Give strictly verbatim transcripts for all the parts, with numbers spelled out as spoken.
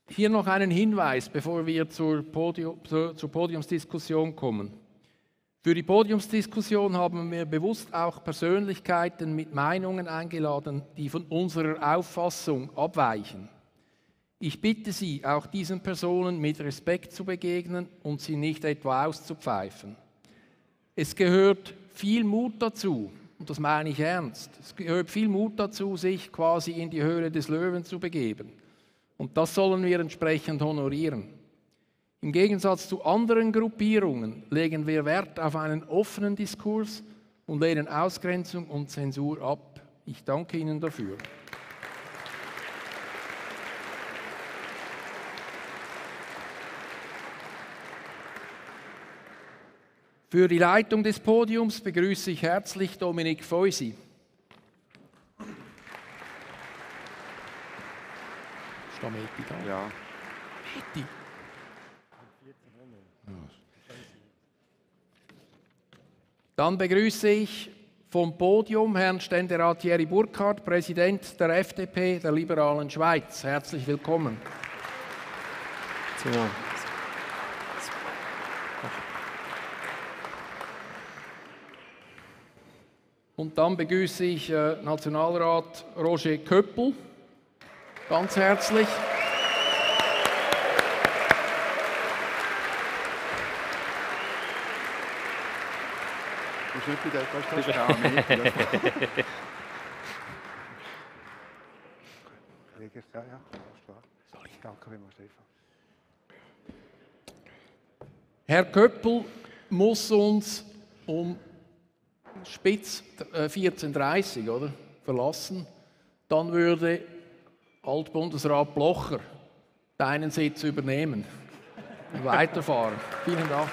Hier noch einen Hinweis, bevor wir zur, Podium, zur, zur Podiumsdiskussion kommen. Für die Podiumsdiskussion haben wir bewusst auch Persönlichkeiten mit Meinungen eingeladen, die von unserer Auffassung abweichen. Ich bitte Sie, auch diesen Personen mit Respekt zu begegnen und sie nicht etwa auszupfeifen. Es gehört viel Mut dazu, und das meine ich ernst, es gehört viel Mut dazu, sich quasi in die Höhle des Löwen zu begeben. Und das sollen wir entsprechend honorieren. Im Gegensatz zu anderen Gruppierungen legen wir Wert auf einen offenen Diskurs und lehnen Ausgrenzung und Zensur ab. Ich danke Ihnen dafür. Für die Leitung des Podiums begrüße ich herzlich Dominik Feusi. Ist da Meti da? Ja. Meti. Dann begrüße ich vom Podium Herrn Ständerat Thierry Burkhardt, Präsident der F D P der Liberalen Schweiz. Herzlich willkommen. Ja. Und dann begrüße ich äh, Nationalrat Roger Köppel, ganz herzlich. Du bist nicht bei der, das ist der Armee. Ja, ja, danke vielmals, Stefan. Herr Köppel muss uns um spitz vierzehn Uhr dreißig oder, verlassen. Dann würde Altbundesrat Blocher deinen Sitz übernehmen und weiterfahren. Vielen Dank.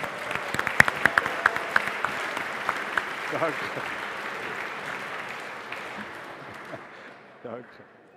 Danke. Danke.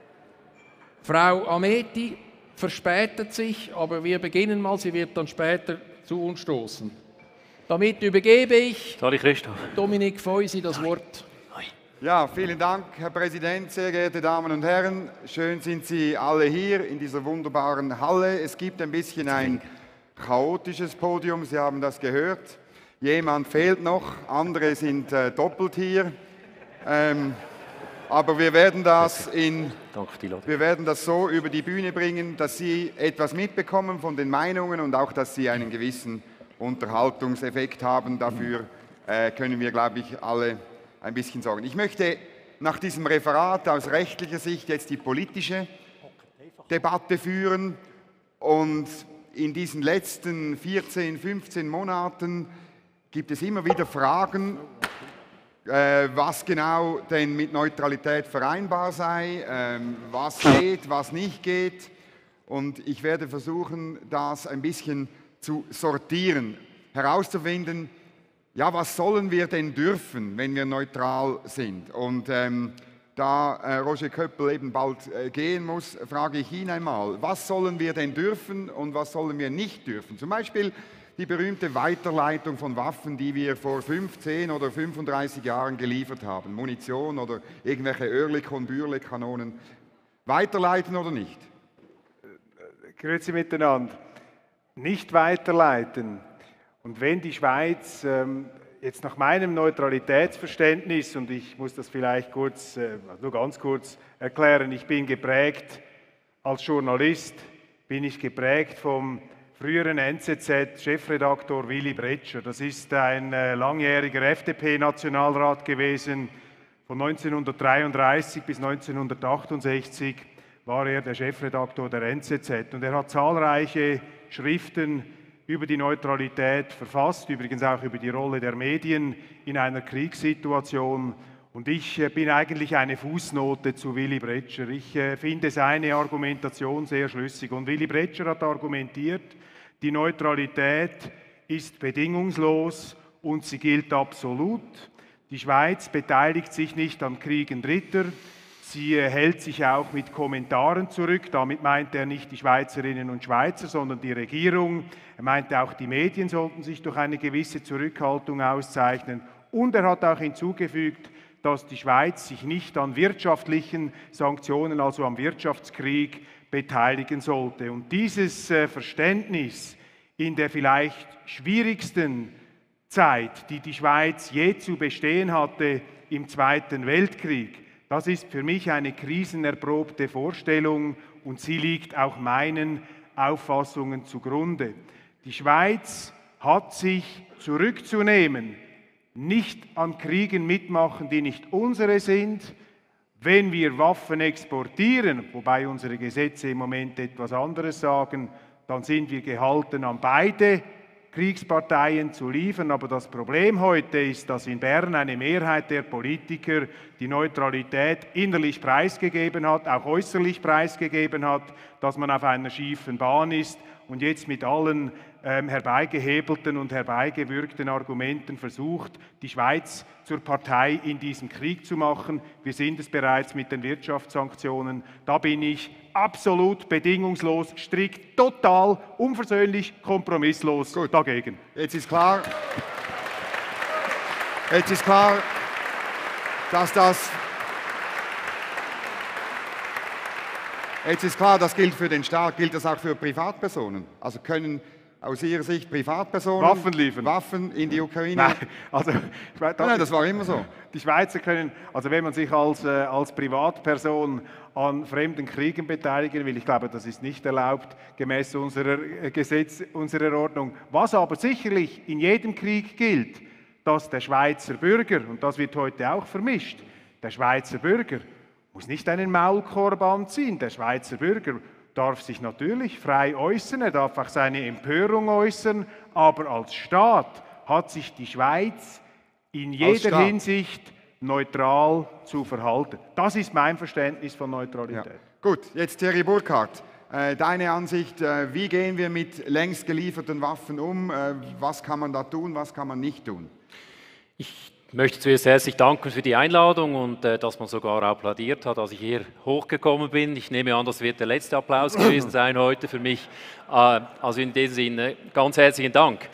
Frau Ameti verspätet sich, aber wir beginnen mal. Sie wird dann später zu uns stoßen. Damit übergebe ich Sorry, Christoph. Dominik Feusi das Wort. Ja, vielen Dank, Herr Präsident, sehr geehrte Damen und Herren. Schön sind Sie alle hier in dieser wunderbaren Halle. Es gibt ein bisschen ein chaotisches Podium, Sie haben das gehört. Jemand fehlt noch, andere sind äh, doppelt hier. Ähm, aber wir werden, das in, wir werden das so über die Bühne bringen, dass Sie etwas mitbekommen von den Meinungen und auch, dass Sie einen gewissen Unterhaltungseffekt haben. Dafür äh, können wir, glaube ich, alle ein bisschen sorgen. Ich möchte nach diesem Referat aus rechtlicher Sicht jetzt die politische Debatte führen. Und in diesen letzten vierzehn, fünfzehn Monaten gibt es immer wieder Fragen, äh, was genau denn mit Neutralität vereinbar sei, äh, was geht, was nicht geht. Und ich werde versuchen, das ein bisschen zu sortieren, herauszufinden, ja, was sollen wir denn dürfen, wenn wir neutral sind? Und ähm, da äh, Roger Köppel eben bald äh, gehen muss, frage ich ihn einmal, was sollen wir denn dürfen und was sollen wir nicht dürfen? Zum Beispiel die berühmte Weiterleitung von Waffen, die wir vor fünfzehn oder fünfunddreißig Jahren geliefert haben, Munition oder irgendwelche Oerlikon, Bürle-Kanonen. Weiterleiten oder nicht? Grüezi miteinander. Nicht weiterleiten. Und wenn die Schweiz ähm, jetzt nach meinem Neutralitätsverständnis, und ich muss das vielleicht kurz, äh, nur ganz kurz erklären, ich bin geprägt als Journalist, bin ich geprägt vom früheren N Z Z-Chefredaktor Willy Bretscher. Das ist ein äh, langjähriger F D P-Nationalrat gewesen. Von neunzehnhundertdreiunddreißig bis neunzehnhundertachtundsechzig war er der Chefredaktor der N Z Z. Und er hat zahlreiche Schriften über die Neutralität verfasst, übrigens auch über die Rolle der Medien in einer Kriegssituation. Und ich äh, bin eigentlich eine Fußnote zu Willy Bretscher. Ich äh, finde seine Argumentation sehr schlüssig. Und Willy Bretscher hat argumentiert, die Neutralität ist bedingungslos und sie gilt absolut. Die Schweiz beteiligt sich nicht an Kriegen Dritter. Sie äh, hält sich auch mit Kommentaren zurück. Damit meint er nicht die Schweizerinnen und Schweizer, sondern die Regierung. Er meinte auch, die Medien sollten sich durch eine gewisse Zurückhaltung auszeichnen. Und er hat auch hinzugefügt, dass die Schweiz sich nicht an wirtschaftlichen Sanktionen, also am Wirtschaftskrieg beteiligen sollte. Und dieses äh, Verständnis in der vielleicht schwierigsten Zeit, die die Schweiz je zu bestehen hatte, im Zweiten Weltkrieg, das ist für mich eine krisenerprobte Vorstellung und sie liegt auch meinen Auffassungen zugrunde. Die Schweiz hat sich zurückzunehmen, nicht an Kriegen mitmachen, die nicht unsere sind. Wenn wir Waffen exportieren, wobei unsere Gesetze im Moment etwas anderes sagen, dann sind wir gehalten, an beide Kriegsparteien zu liefern. Aber das Problem heute ist, dass in Bern eine Mehrheit der Politiker die Neutralität innerlich preisgegeben hat, auch äußerlich preisgegeben hat, dass man auf einer schiefen Bahn ist und jetzt mit allen ähm, herbeigehebelten und herbeigewürgten Argumenten versucht, die Schweiz zur Partei in diesem Krieg zu machen. Wir sind es bereits mit den Wirtschaftssanktionen. Da bin ich absolut bedingungslos, strikt, total, unversöhnlich, kompromisslos Gut. dagegen. Jetzt ist klar, jetzt ist klar, dass das Jetzt ist klar, das gilt für den Staat, gilt das auch für Privatpersonen? Also können aus Ihrer Sicht Privatpersonen Waffen liefern? Waffen in die Ukraine? Nein, also, das, Nein, das war immer so. Die Schweizer können, also wenn man sich als, äh, als Privatperson an fremden Kriegen beteiligen will, ich glaube, das ist nicht erlaubt, gemäß unserer äh, Gesetz, unserer Ordnung. Was aber sicherlich in jedem Krieg gilt, dass der Schweizer Bürger, und das wird heute auch vermischt, der Schweizer Bürger muss nicht einen Maulkorb anziehen. Der Schweizer Bürger darf sich natürlich frei äußern, er darf auch seine Empörung äußern, aber als Staat hat sich die Schweiz in jeder Hinsicht neutral zu verhalten. Das ist mein Verständnis von Neutralität. Ja. Gut, jetzt Thierry Burkhardt, äh, deine Ansicht, äh, wie gehen wir mit längst gelieferten Waffen um? Äh, was kann man da tun, was kann man nicht tun? Ich Ich möchte zuerst herzlich danken für die Einladung und äh, dass man sogar applaudiert hat, als ich hier hochgekommen bin. Ich nehme an, das wird der letzte Applaus gewesen sein heute für mich. Äh, also in diesem Sinne ganz herzlichen Dank.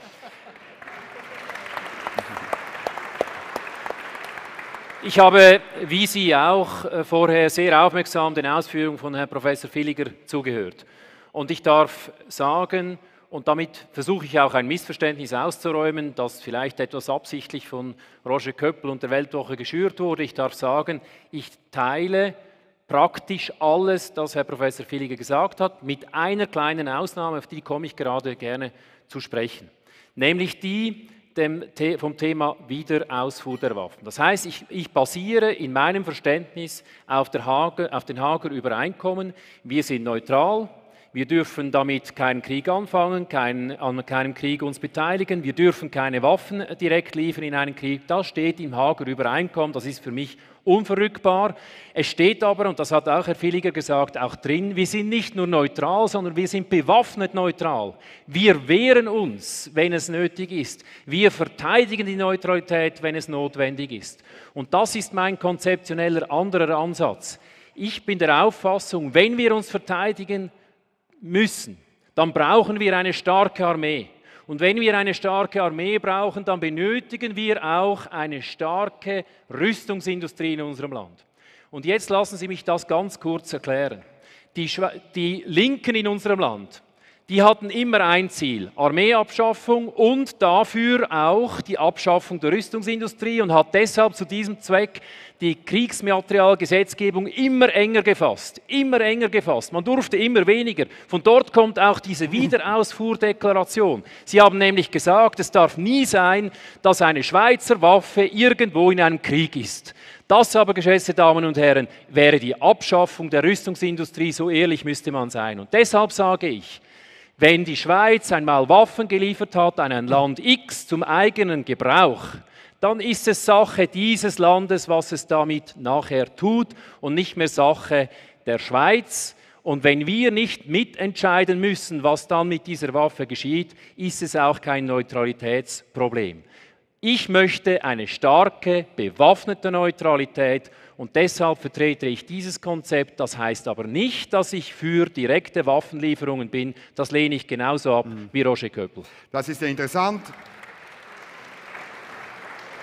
Ich habe, wie Sie auch, äh, vorher sehr aufmerksam den Ausführungen von Herrn Professor Villiger zugehört. Und ich darf sagen, und damit versuche ich auch ein Missverständnis auszuräumen, das vielleicht etwas absichtlich von Roger Köppel und der Weltwoche geschürt wurde. Ich darf sagen, ich teile praktisch alles, das Herr Professor Villiger gesagt hat, mit einer kleinen Ausnahme, auf die komme ich gerade gerne zu sprechen. Nämlich die dem, vom Thema Wiederausfuhr der Waffen. Das heißt, ich, ich basiere in meinem Verständnis auf, der Hager, auf den Haager Übereinkommen. Wir sind neutral. Wir dürfen damit keinen Krieg anfangen, kein, an keinem Krieg uns beteiligen. Wir dürfen keine Waffen direkt liefern in einen Krieg. Das steht im Haager Übereinkommen. Das ist für mich unverrückbar. Es steht aber, und das hat auch Herr Villiger gesagt, auch drin, wir sind nicht nur neutral, sondern wir sind bewaffnet neutral. Wir wehren uns, wenn es nötig ist. Wir verteidigen die Neutralität, wenn es notwendig ist. Und das ist mein konzeptioneller anderer Ansatz. Ich bin der Auffassung, wenn wir uns verteidigen müssen, dann brauchen wir eine starke Armee. Und wenn wir eine starke Armee brauchen, dann benötigen wir auch eine starke Rüstungsindustrie in unserem Land. Und jetzt lassen Sie mich das ganz kurz erklären. Die, die Linken in unserem Land, die hatten immer ein Ziel, Armeeabschaffung und dafür auch die Abschaffung der Rüstungsindustrie und hat deshalb zu diesem Zweck die Kriegsmaterialgesetzgebung immer enger gefasst, immer enger gefasst. Man durfte immer weniger. Von dort kommt auch diese Wiederausfuhrdeklaration. Sie haben nämlich gesagt, es darf nie sein, dass eine Schweizer Waffe irgendwo in einem Krieg ist. Das aber, geschätzte Damen und Herren, wäre die Abschaffung der Rüstungsindustrie, so ehrlich müsste man sein. Und deshalb sage ich, wenn die Schweiz einmal Waffen geliefert hat an ein Land X zum eigenen Gebrauch, dann ist es Sache dieses Landes, was es damit nachher tut und nicht mehr Sache der Schweiz. Und wenn wir nicht mitentscheiden müssen, was dann mit dieser Waffe geschieht, ist es auch kein Neutralitätsproblem. Ich möchte eine starke, bewaffnete Neutralität und deshalb vertrete ich dieses Konzept. Das heißt aber nicht, dass ich für direkte Waffenlieferungen bin. Das lehne ich genauso ab mhm. wie Roger Köppel. Das ist ja interessant.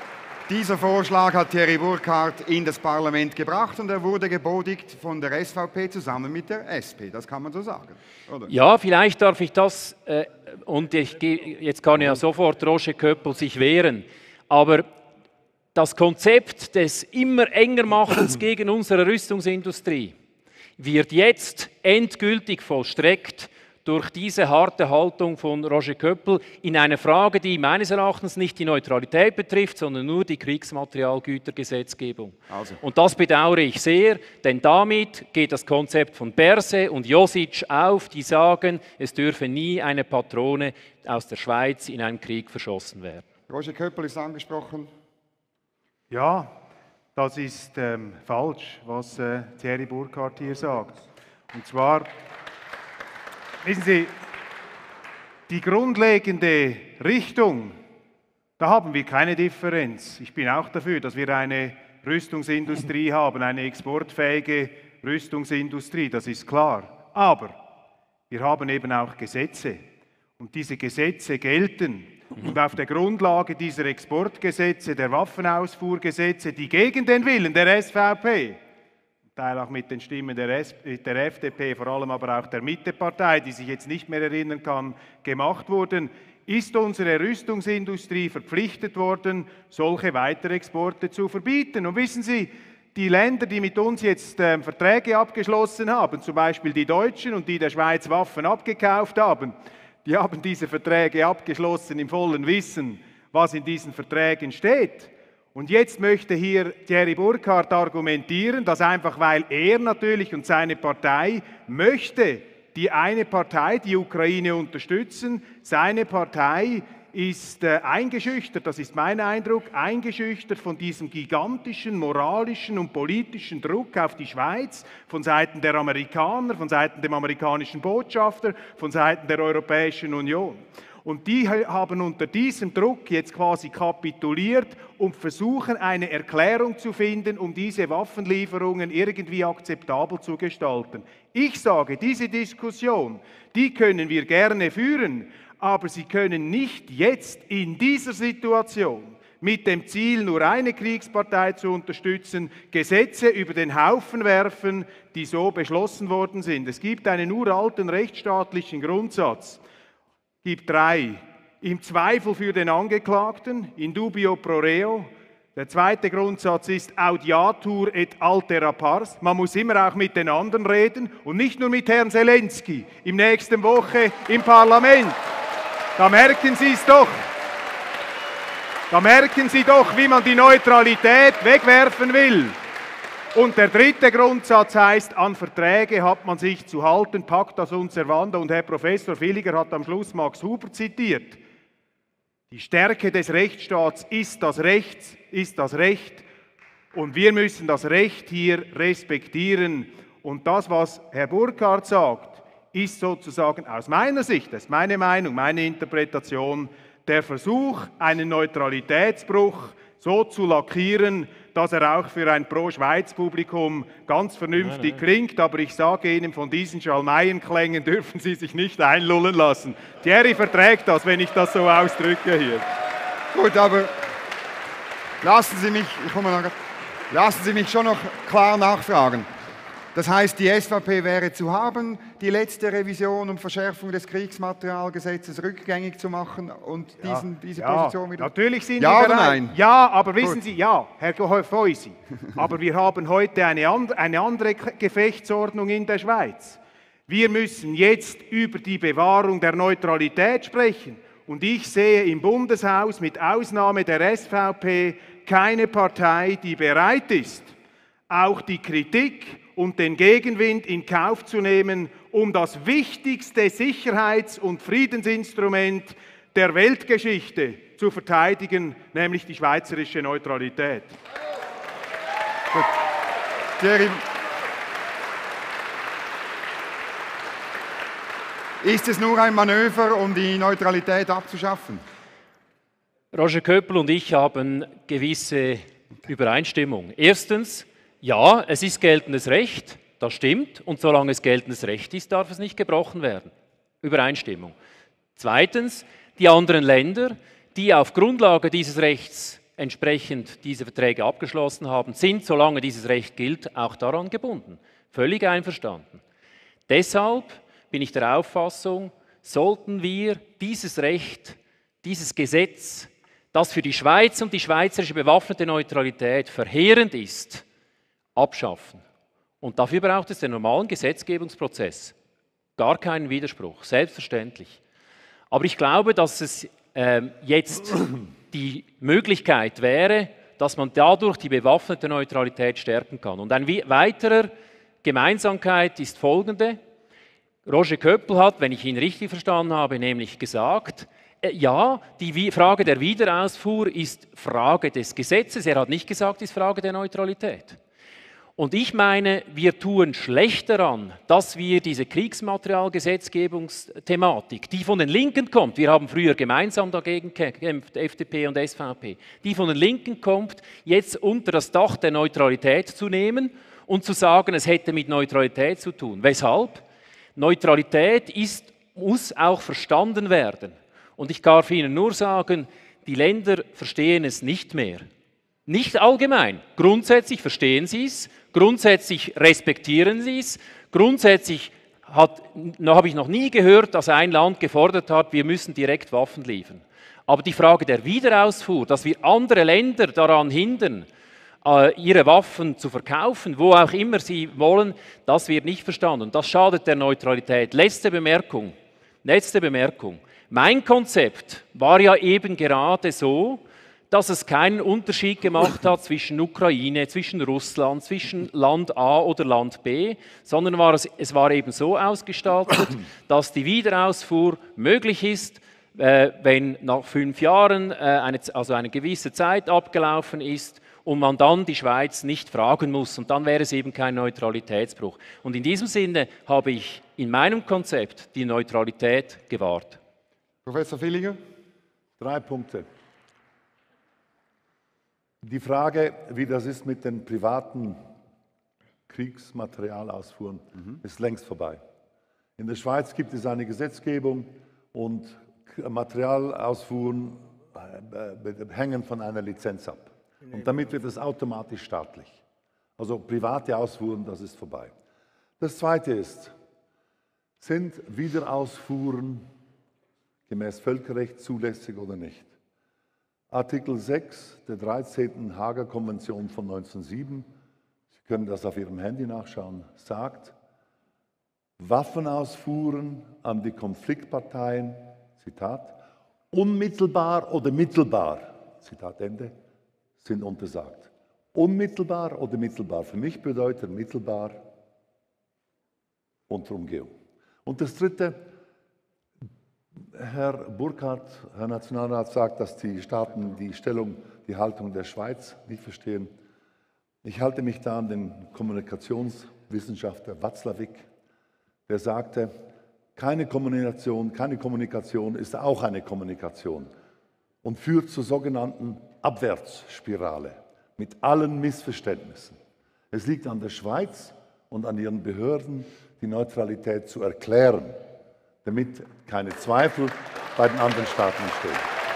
Dieser Vorschlag hat Thierry Burkhardt in das Parlament gebracht und er wurde gebodigt von der S V P zusammen mit der S P. Das kann man so sagen, oder? Ja, vielleicht darf ich das, äh, und ich geh, jetzt kann ja sofort Roger Köppel sich wehren, aber das Konzept des immer enger Machens gegen unsere Rüstungsindustrie wird jetzt endgültig vollstreckt durch diese harte Haltung von Roger Köppel in einer Frage, die meines Erachtens nicht die Neutralität betrifft, sondern nur die Kriegsmaterialgütergesetzgebung. Also. Und das bedauere ich sehr, denn damit geht das Konzept von Berse und Josic auf, die sagen, es dürfe nie eine Patrone aus der Schweiz in einem Krieg verschossen werden. Roger Köppel ist angesprochen. Ja, das ist ähm, falsch, was äh, Thierry Burkhardt hier sagt. Und zwar... Wissen Sie, die grundlegende Richtung, da haben wir keine Differenz. Ich bin auch dafür, dass wir eine Rüstungsindustrie haben, eine exportfähige Rüstungsindustrie, das ist klar. Aber wir haben eben auch Gesetze und diese Gesetze gelten. Und auf der Grundlage dieser Exportgesetze, der Waffenausfuhrgesetze, die gegen den Willen der S V P, Teil auch mit den Stimmen der, S der F D P, vor allem aber auch der Mittepartei, die sich jetzt nicht mehr erinnern kann, gemacht wurden, ist unsere Rüstungsindustrie verpflichtet worden, solche Weiterexporte zu verbieten. Und wissen Sie, die Länder, die mit uns jetzt äh, Verträge abgeschlossen haben, zum Beispiel die Deutschen und die der Schweiz Waffen abgekauft haben, die haben diese Verträge abgeschlossen im vollen Wissen, was in diesen Verträgen steht. Und jetzt möchte hier Thierry Burkhardt argumentieren, dass einfach weil er natürlich und seine Partei möchte, die eine Partei, die Ukraine unterstützen, seine Partei ist äh, eingeschüchtert, das ist mein Eindruck, eingeschüchtert von diesem gigantischen moralischen und politischen Druck auf die Schweiz, von Seiten der Amerikaner, von Seiten dem amerikanischen Botschafter, von Seiten der Europäischen Union. Und die haben unter diesem Druck jetzt quasi kapituliert und versuchen, eine Erklärung zu finden, um diese Waffenlieferungen irgendwie akzeptabel zu gestalten. Ich sage, diese Diskussion, die können wir gerne führen, aber sie können nicht jetzt in dieser Situation mit dem Ziel, nur eine Kriegspartei zu unterstützen, Gesetze über den Haufen werfen, die so beschlossen worden sind. Es gibt einen uralten rechtsstaatlichen Grundsatz. Es gibt drei. Im Zweifel für den Angeklagten, in dubio pro reo. Der zweite Grundsatz ist audiatur et altera pars. Man muss immer auch mit den anderen reden und nicht nur mit Herrn Zelensky im nächsten Woche im Parlament. Da merken Sie es doch. Da merken Sie doch, wie man die Neutralität wegwerfen will. Und der dritte Grundsatz heißt, an Verträge hat man sich zu halten, pacta sunt servanda. Und Herr Professor Villiger hat am Schluss Max Huber zitiert. Die Stärke des Rechtsstaats ist das Recht, ist das Recht. Und wir müssen das Recht hier respektieren. Und das, was Herr Burkhardt sagt, ist sozusagen aus meiner Sicht, das ist meine Meinung, meine Interpretation, der Versuch, einen Neutralitätsbruch so zu lackieren, dass er auch für ein Pro-Schweiz-Publikum ganz vernünftig nein, nein. klingt. Aber ich sage Ihnen, von diesen Schalmeien-Klängen dürfen Sie sich nicht einlullen lassen. Thierry verträgt das, wenn ich das so ausdrücke hier. Gut, aber lassen Sie mich, ich komme noch, lassen Sie mich schon noch klar nachfragen. Das heißt, die S V P wäre zu haben, die letzte Revision und Verschärfung des Kriegsmaterialgesetzes rückgängig zu machen und diesen, ja, diese ja, Position wieder... Natürlich sind ja wir oder bereit. nein? Ja, aber wissen Gut. Sie, ja, Herr Feusi, aber wir haben heute eine andere, eine andere Gefechtsordnung in der Schweiz. Wir müssen jetzt über die Bewahrung der Neutralität sprechen. Und ich sehe im Bundeshaus mit Ausnahme der S V P keine Partei, die bereit ist, auch die Kritik und den Gegenwind in Kauf zu nehmen, um das wichtigste Sicherheits- und Friedensinstrument der Weltgeschichte zu verteidigen, nämlich die schweizerische Neutralität. Gut. Thierry, ist es nur ein Manöver, um die Neutralität abzuschaffen? Roger Köppel und ich haben gewisse Übereinstimmung. Erstens, ja, es ist geltendes Recht, das stimmt, und solange es geltendes Recht ist, darf es nicht gebrochen werden. Übereinstimmung. Zweitens, die anderen Länder, die auf Grundlage dieses Rechts entsprechend diese Verträge abgeschlossen haben, sind, solange dieses Recht gilt, auch daran gebunden. Völlig einverstanden. Deshalb bin ich der Auffassung, sollten wir dieses Recht, dieses Gesetz, das für die Schweiz und die schweizerische bewaffnete Neutralität verheerend ist, abschaffen. Und dafür braucht es den normalen Gesetzgebungsprozess. Gar keinen Widerspruch, selbstverständlich. Aber ich glaube, dass es äh, jetzt die Möglichkeit wäre, dass man dadurch die bewaffnete Neutralität stärken kann. Und eine weiterer Gemeinsamkeit ist folgende. Roger Köppel hat, wenn ich ihn richtig verstanden habe, nämlich gesagt, äh, ja, die Frage der Wiederausfuhr ist Frage des Gesetzes. Er hat nicht gesagt, ist Frage der Neutralität. Und ich meine, wir tun schlecht daran, dass wir diese Kriegsmaterialgesetzgebungsthematik, die von den Linken kommt, wir haben früher gemeinsam dagegen gekämpft, F D P und S V P, die von den Linken kommt, jetzt unter das Dach der Neutralität zu nehmen und zu sagen, es hätte mit Neutralität zu tun. Weshalb? Neutralität ist, muss auch verstanden werden. Und ich darf Ihnen nur sagen, die Länder verstehen es nicht mehr. Nicht allgemein. Grundsätzlich verstehen sie es, grundsätzlich respektieren sie es, grundsätzlich hat, noch, habe ich noch nie gehört, dass ein Land gefordert hat, wir müssen direkt Waffen liefern. Aber die Frage der Wiederausfuhr, dass wir andere Länder daran hindern, ihre Waffen zu verkaufen, wo auch immer sie wollen, das wird nicht verstanden. Das schadet der Neutralität. Letzte Bemerkung. Letzte Bemerkung. Mein Konzept war ja eben gerade so, dass es keinen Unterschied gemacht hat zwischen Ukraine, zwischen Russland, zwischen Land A oder Land B, sondern war es, es war eben so ausgestaltet, dass die Wiederausfuhr möglich ist, äh, wenn nach fünf Jahren äh, eine, also eine gewisse Zeit abgelaufen ist und man dann die Schweiz nicht fragen muss. Und dann wäre es eben kein Neutralitätsbruch. Und in diesem Sinne habe ich in meinem Konzept die Neutralität gewahrt. Professor Villiger? Drei Punkte. Die Frage, wie das ist mit den privaten Kriegsmaterialausfuhren, mhm. ist längst vorbei. In der Schweiz gibt es eine Gesetzgebung und Materialausfuhren hängen von einer Lizenz ab. Und damit wird es automatisch staatlich. Also private Ausfuhren, das ist vorbei. Das Zweite ist, sind Wiederausfuhren gemäß Völkerrecht zulässig oder nicht? Artikel sechs der dreizehnten Haager Konvention von neunzehnhundertsieben, Sie können das auf Ihrem Handy nachschauen, sagt, Waffenausfuhren an die Konfliktparteien, Zitat, unmittelbar oder mittelbar, Zitat Ende, sind untersagt. Unmittelbar oder mittelbar, für mich bedeutet mittelbar unter Umgehung. Und das Dritte, Herr Burkhardt, Herr Nationalrat, sagt, dass die Staaten die Stellung, die Haltung der Schweiz nicht verstehen. Ich halte mich da an den Kommunikationswissenschaftler Watzlawick, der sagte, keine Kommunikation, keine Kommunikation ist auch eine Kommunikation und führt zur sogenannten Abwärtsspirale mit allen Missverständnissen. Es liegt an der Schweiz und an ihren Behörden, die Neutralität zu erklären, damit keine Zweifel bei den anderen Staaten entstehen.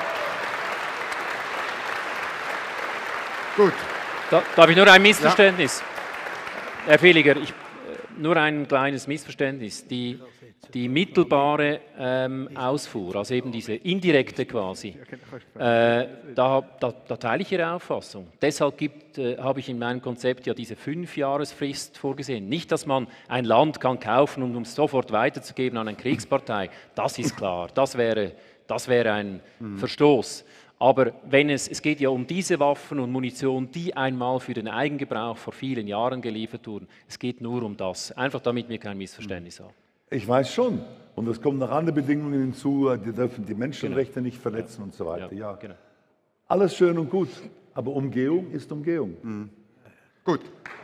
Gut. Da, darf ich nur ein Missverständnis? Ja. Herr Villiger, ich, nur ein kleines Missverständnis. Die, die mittelbare ähm, Ausfuhr, also eben diese indirekte quasi, äh, da, da, da teile ich Ihre Auffassung. Deshalb gibt, äh, habe ich in meinem Konzept ja diese Fünfjahresfrist vorgesehen. Nicht, dass man ein Land kann kaufen, um es sofort weiterzugeben an eine Kriegspartei. Das ist klar, das wäre, das wäre ein mhm. Verstoß. Aber wenn es, es geht ja um diese Waffen und Munition, die einmal für den Eigengebrauch vor vielen Jahren geliefert wurden. Es geht nur um das. Einfach damit wir kein Missverständnis haben. Ich weiß schon. Und es kommen noch andere Bedingungen hinzu. Die dürfen die Menschenrechte genau. nicht verletzen ja. und so weiter. Ja, ja. Genau. Alles schön und gut. Aber Umgehung ist Umgehung. Mhm. Gut.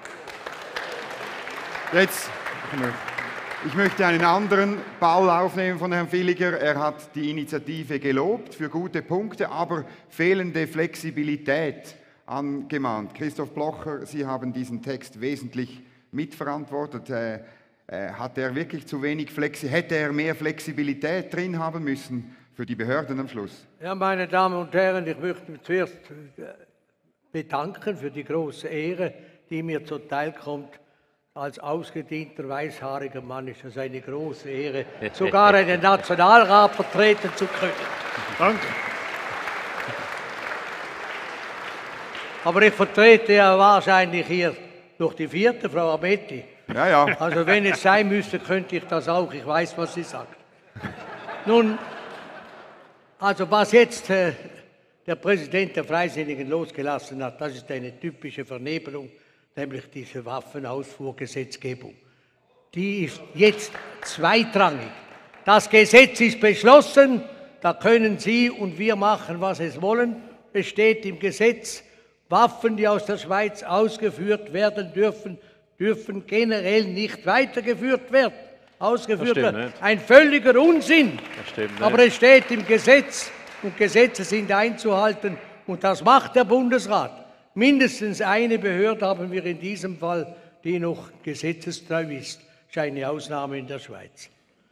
Jetzt... Ich möchte einen anderen Ball aufnehmen von Herrn Villiger. Er hat die Initiative gelobt für gute Punkte, aber fehlende Flexibilität angemahnt. Christoph Blocher, Sie haben diesen Text wesentlich mitverantwortet. Äh, äh, hat er wirklich zu wenig Flexi- hätte er mehr Flexibilität drin haben müssen für die Behörden am Schluss? Ja, meine Damen und Herren, ich möchte zuerst bedanken für die große Ehre, die mir zuteil kommt. Als ausgedienter weißhaariger Mann ist es eine große Ehre, sogar einen Nationalrat vertreten zu können. Danke. Aber ich vertrete ja wahrscheinlich hier durch die vierte, Frau Ametti. Ja, ja. Also wenn es sein müsste, könnte ich das auch. Ich weiß, was sie sagt. Nun, also was jetzt äh, der Präsident der Freisinnigen losgelassen hat, das ist eine typische Vernebelung, nämlich diese Waffenausfuhrgesetzgebung. Die ist jetzt zweitrangig. Das Gesetz ist beschlossen, da können Sie und wir machen, was es wollen. Es steht im Gesetz, Waffen, die aus der Schweiz ausgeführt werden dürfen, dürfen generell nicht weitergeführt werden. Ausgeführt werden. Ein völliger Unsinn. Das stimmt nicht. Aber es steht im Gesetz und Gesetze sind einzuhalten und das macht der Bundesrat. Mindestens eine Behörde haben wir in diesem Fall, die noch gesetzestreu ist. Das ist eine Ausnahme in der Schweiz.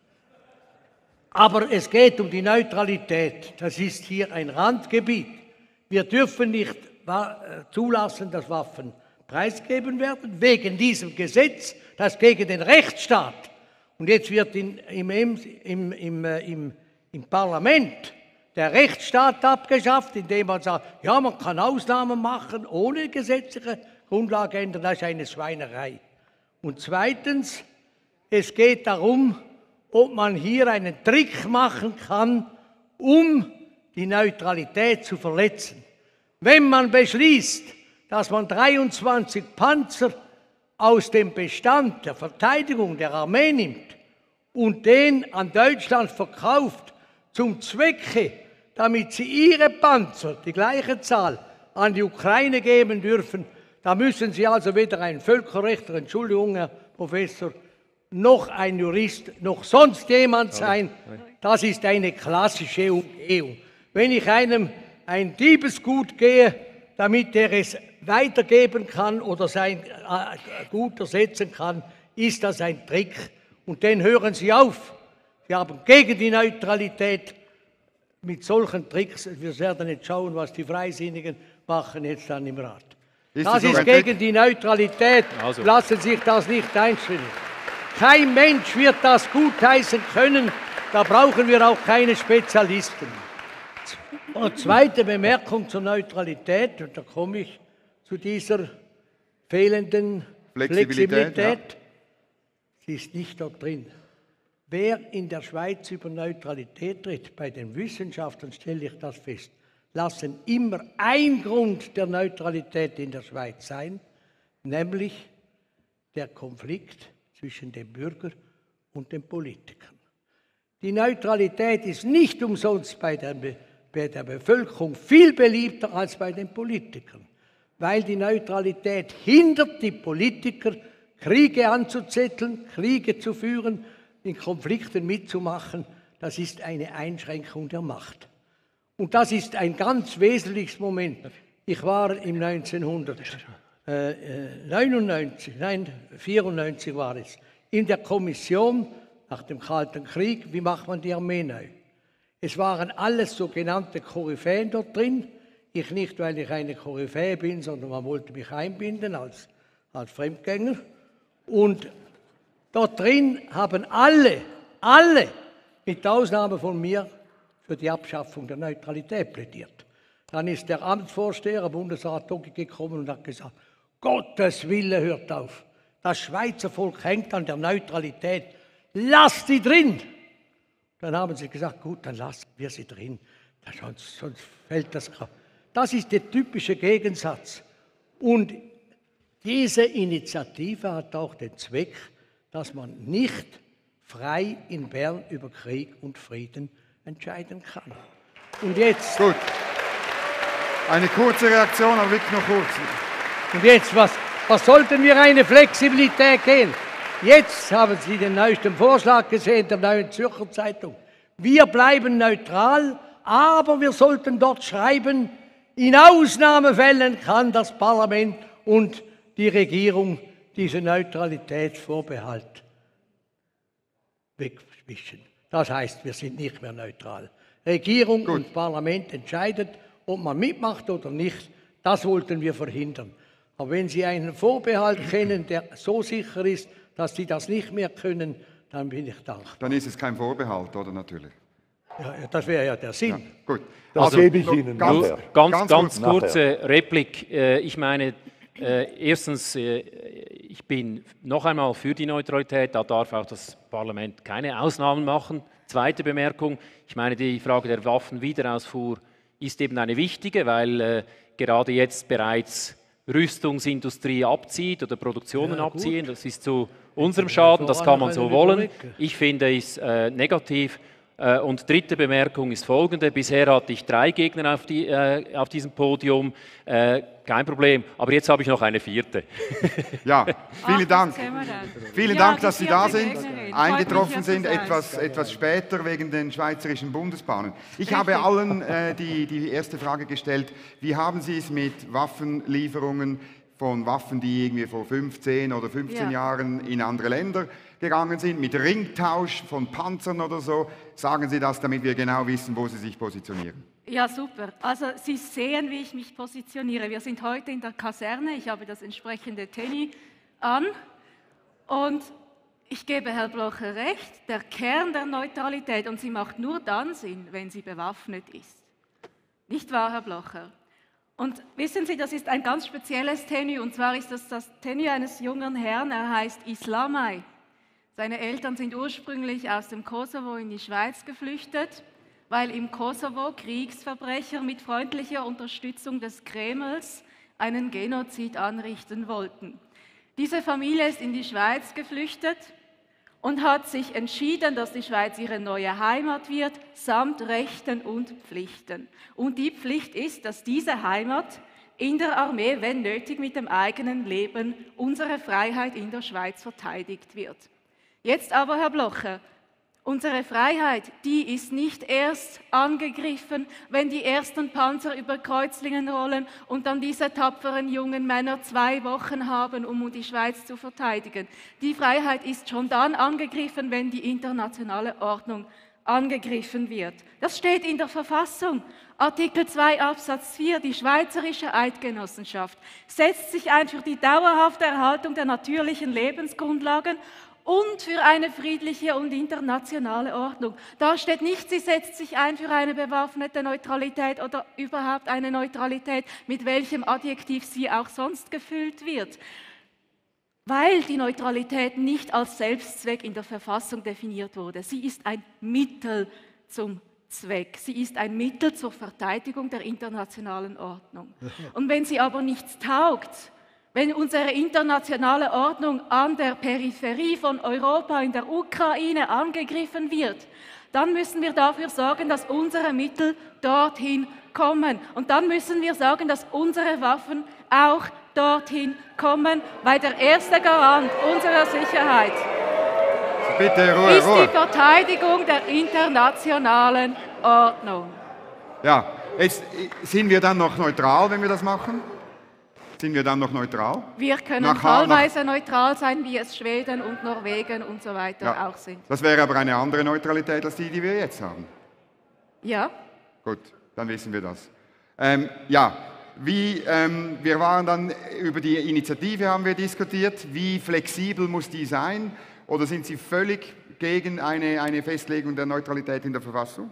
Aber es geht um die Neutralität. Das ist hier ein Randgebiet. Wir dürfen nicht zulassen, dass Waffen preisgegeben werden, wegen diesem Gesetz, das gegen den Rechtsstaat. Und jetzt wird in, im, im, im, im, im Parlament der Rechtsstaat abgeschafft, indem man sagt, ja, man kann Ausnahmen machen, ohne gesetzliche Grundlage ändern. Das ist eine Schweinerei. Und zweitens, es geht darum, ob man hier einen Trick machen kann, um die Neutralität zu verletzen. Wenn man beschließt, dass man dreiundzwanzig Panzer aus dem Bestand der Verteidigung der Armee nimmt und den an Deutschland verkauft, zum Zwecke, damit sie ihre Panzer, die gleiche Zahl, an die Ukraine geben dürfen, da müssen Sie also weder ein Völkerrechtler, Entschuldigung, Herr Professor, noch ein Jurist, noch sonst jemand sein. Das ist eine klassische Umgehung. Wenn ich einem ein Diebesgut gehe, damit er es weitergeben kann oder sein Gut ersetzen kann, ist das ein Trick. Und den hören Sie auf. Sie haben gegen die Neutralität mit solchen Tricks, wir werden jetzt schauen, was die Freisinnigen machen jetzt dann im Rat. Ist das das ist gegen Trick? Die Neutralität. Also. Lassen Sie sich das nicht einstellen. Kein Mensch wird das gutheißen können. Da brauchen wir auch keine Spezialisten. Und zweite Bemerkung zur Neutralität, und da komme ich zu dieser fehlenden Flexibilität. Flexibilität. Ja. Sie ist nicht dort drin. Wer in der Schweiz über Neutralität tritt, bei den Wissenschaftlern stelle ich das fest, lassen immer ein Grund der Neutralität in der Schweiz sein, nämlich der Konflikt zwischen dem Bürger und den Politikern. Die Neutralität ist nicht umsonst bei der, Be bei der Bevölkerung viel beliebter als bei den Politikern, weil die Neutralität hindert die Politiker, Kriege anzuzetteln, Kriege zu führen, in Konflikten mitzumachen. Das ist eine Einschränkung der Macht. Und das ist ein ganz wesentliches Moment. Ich war im neunzehnhundertneunundneunzig, nein, vierundneunzig war es, in der Kommission nach dem Kalten Krieg, wie macht man die Armee neu? Es waren alles sogenannte Koryphäen dort drin. Ich nicht, weil ich eine Koryphäe bin, sondern man wollte mich einbinden als, als Fremdgänger. Und dort drin haben alle, alle, mit Ausnahme von mir, für die Abschaffung der Neutralität plädiert. Dann ist der Amtsvorsteher, Bundesrat Toggi, gekommen und hat gesagt, Gottes Wille, hört auf. Das Schweizer Volk hängt an der Neutralität. Lasst die drin. Dann haben sie gesagt, gut, dann lassen wir sie drin. Sonst, sonst fällt das Kraft. Das ist der typische Gegensatz. Und diese Initiative hat auch den Zweck, dass man nicht frei in Bern über Krieg und Frieden entscheiden kann. Und jetzt... Gut. Eine kurze Reaktion, aber wirklich noch kurz. Und jetzt, was, was sollten wir eine Flexibilität gehen? Jetzt haben Sie den neuesten Vorschlag gesehen der Neuen Zürcher Zeitung. Wir bleiben neutral, aber wir sollten dort schreiben, in Ausnahmefällen kann das Parlament und die Regierung diese Neutralitätsvorbehalt wegwischen. Das heißt, wir sind nicht mehr neutral. Regierung Gut. und Parlament entscheidet, ob man mitmacht oder nicht. Das wollten wir verhindern. Aber wenn Sie einen Vorbehalt kennen, der so sicher ist, dass Sie das nicht mehr können, dann bin ich dankbar. Dann ist es kein Vorbehalt, oder natürlich? Ja, das wäre ja der Sinn. Ja, gut. Das Also, gebe ich Ihnen ganz, nachher. Ganz, ganz ganz, kurz kurze Replik. Äh, Ich meine, äh, erstens, äh, ich bin noch einmal für die Neutralität, da darf auch das Parlament keine Ausnahmen machen. Zweite Bemerkung, ich meine, die Frage der Waffenwiederausfuhr ist eben eine wichtige, weil äh, gerade jetzt bereits Rüstungsindustrie abzieht oder Produktionen Ja, gut. abziehen. Das ist zu unserem Schaden, das kann man so wollen. Rhetorik. Ich finde es äh, negativ. Äh, und dritte Bemerkung ist folgende. Bisher hatte ich drei Gegner auf, die, äh, auf diesem Podium. Äh, kein Problem. Aber jetzt habe ich noch eine vierte. Ja, vielen Ach, Dank. das sehen wir dann. Vielen Ja, Dank, die dass Sie da vierte sind, Gegnerin. Freut eingetroffen mich, sind, hier zu sein. etwas, etwas später wegen den Schweizerischen Bundesbahnen. Ich habe allen äh, die, die erste Frage gestellt, wie haben Sie es mit Waffenlieferungen von Waffen, die irgendwie vor fünfzehn oder fünfzehn Ja. Jahren in andere Länder gegangen sind, mit Ringtausch von Panzern oder so? Sagen Sie das, damit wir genau wissen, wo Sie sich positionieren. Ja, super. Also Sie sehen, wie ich mich positioniere. Wir sind heute in der Kaserne. Ich habe das entsprechende Tenny an. Und ich gebe Herrn Blocher recht, der Kern der Neutralität, und sie macht nur dann Sinn, wenn sie bewaffnet ist. Nicht wahr, Herr Blocher? Und wissen Sie, das ist ein ganz spezielles Tenue, und zwar ist das das Tenue eines jungen Herrn, er heißt Islamay. Seine Eltern sind ursprünglich aus dem Kosovo in die Schweiz geflüchtet, weil im Kosovo Kriegsverbrecher mit freundlicher Unterstützung des Kremls einen Genozid anrichten wollten. Diese Familie ist in die Schweiz geflüchtet und hat sich entschieden, dass die Schweiz ihre neue Heimat wird, samt Rechten und Pflichten. Und die Pflicht ist, dass diese Heimat in der Armee, wenn nötig, mit dem eigenen Leben unsere Freiheit in der Schweiz verteidigt wird. Jetzt aber, Herr Blocher, unsere Freiheit, die ist nicht erst angegriffen, wenn die ersten Panzer über Kreuzlingen rollen und dann diese tapferen jungen Männer zwei Wochen haben, um die Schweiz zu verteidigen. Die Freiheit ist schon dann angegriffen, wenn die internationale Ordnung angegriffen wird. Das steht in der Verfassung. Artikel zwei Absatz vier, die Schweizerische Eidgenossenschaft setzt sich ein für die dauerhafte Erhaltung der natürlichen Lebensgrundlagen und für eine friedliche und internationale Ordnung. Da steht nicht, sie setzt sich ein für eine bewaffnete Neutralität oder überhaupt eine Neutralität, mit welchem Adjektiv sie auch sonst gefüllt wird. Weil die Neutralität nicht als Selbstzweck in der Verfassung definiert wurde. Sie ist ein Mittel zum Zweck. Sie ist ein Mittel zur Verteidigung der internationalen Ordnung. Und wenn sie aber nichts taugt, wenn unsere internationale Ordnung an der Peripherie von Europa, in der Ukraine angegriffen wird, dann müssen wir dafür sorgen, dass unsere Mittel dorthin kommen. Und dann müssen wir sagen, dass unsere Waffen auch dorthin kommen, weil der erste Garant unserer Sicherheit Bitte Ruhe, ist Ruhe. die Verteidigung der internationalen Ordnung. Ja, jetzt sind wir dann noch neutral, wenn wir das machen? Sind wir dann noch neutral? Wir können Nach- fallweise neutral sein, wie es Schweden und Norwegen und so weiter Ja. auch sind. Das wäre aber eine andere Neutralität als die, die wir jetzt haben. Ja, Gut, dann wissen wir das. Ähm, ja, wie, ähm, wir waren dann über die Initiative haben wir diskutiert. Wie flexibel muss die sein? Oder sind Sie völlig gegen eine, eine Festlegung der Neutralität in der Verfassung?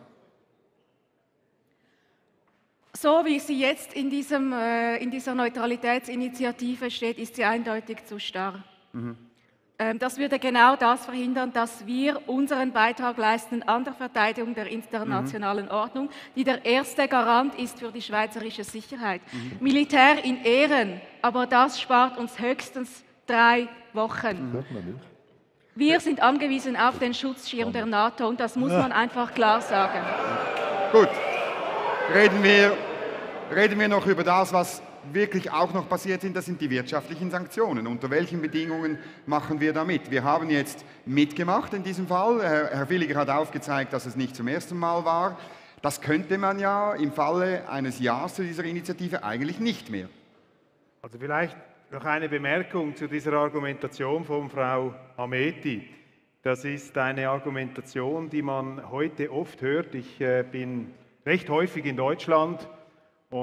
so wie sie jetzt in, diesem, äh, in dieser Neutralitätsinitiative steht, ist sie eindeutig zu starr. Mhm. Ähm, das würde genau das verhindern, dass wir unseren Beitrag leisten an der Verteidigung der internationalen Ordnung, die der erste Garant ist für die schweizerische Sicherheit. Militär in Ehren, aber das spart uns höchstens drei Wochen. Wir sind angewiesen auf den Schutzschirm der NATO und das muss man einfach klar sagen. Gut, reden wir, reden wir noch über das, was wirklich auch noch passiert sind, das sind die wirtschaftlichen Sanktionen. Unter welchen Bedingungen machen wir da mit? Wir haben jetzt mitgemacht in diesem Fall. Herr, Herr Villiger hat aufgezeigt, dass es nicht zum ersten Mal war. Das könnte man ja im Falle eines Ja's zu dieser Initiative eigentlich nicht mehr. Also vielleicht noch eine Bemerkung zu dieser Argumentation von Frau Ameti. Das ist eine Argumentation, die man heute oft hört. Ich äh, bin recht häufig in Deutschland und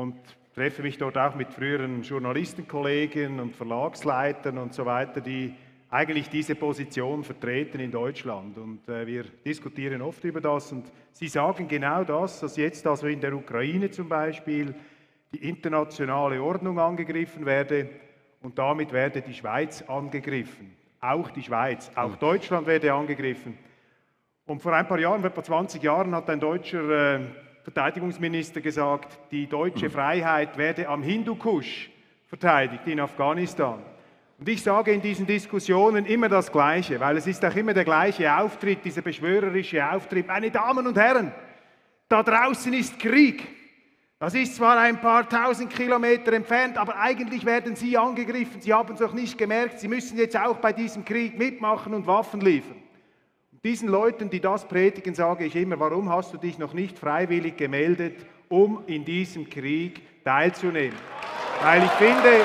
treffe mich dort auch mit früheren Journalistenkollegen und Verlagsleitern und so weiter, die eigentlich diese Position vertreten in Deutschland. Und äh, wir diskutieren oft über das und sie sagen genau das, dass jetzt also in der Ukraine zum Beispiel die internationale Ordnung angegriffen werde und damit werde die Schweiz angegriffen. Auch die Schweiz, auch Deutschland werde angegriffen. Und vor ein paar Jahren, etwa zwanzig Jahren, hat ein deutscher äh, Verteidigungsminister gesagt, die deutsche Freiheit werde am Hindukusch verteidigt in Afghanistan. Und ich sage in diesen Diskussionen immer das Gleiche, weil es ist auch immer der gleiche Auftritt, dieser beschwörerische Auftritt. Meine Damen und Herren, da draußen ist Krieg. Das ist zwar ein paar tausend Kilometer entfernt, aber eigentlich werden Sie angegriffen. Sie haben es noch nicht gemerkt, Sie müssen jetzt auch bei diesem Krieg mitmachen und Waffen liefern. Und diesen Leuten, die das predigen, sage ich immer, warum hast du dich noch nicht freiwillig gemeldet, um in diesem Krieg teilzunehmen? Weil ich finde...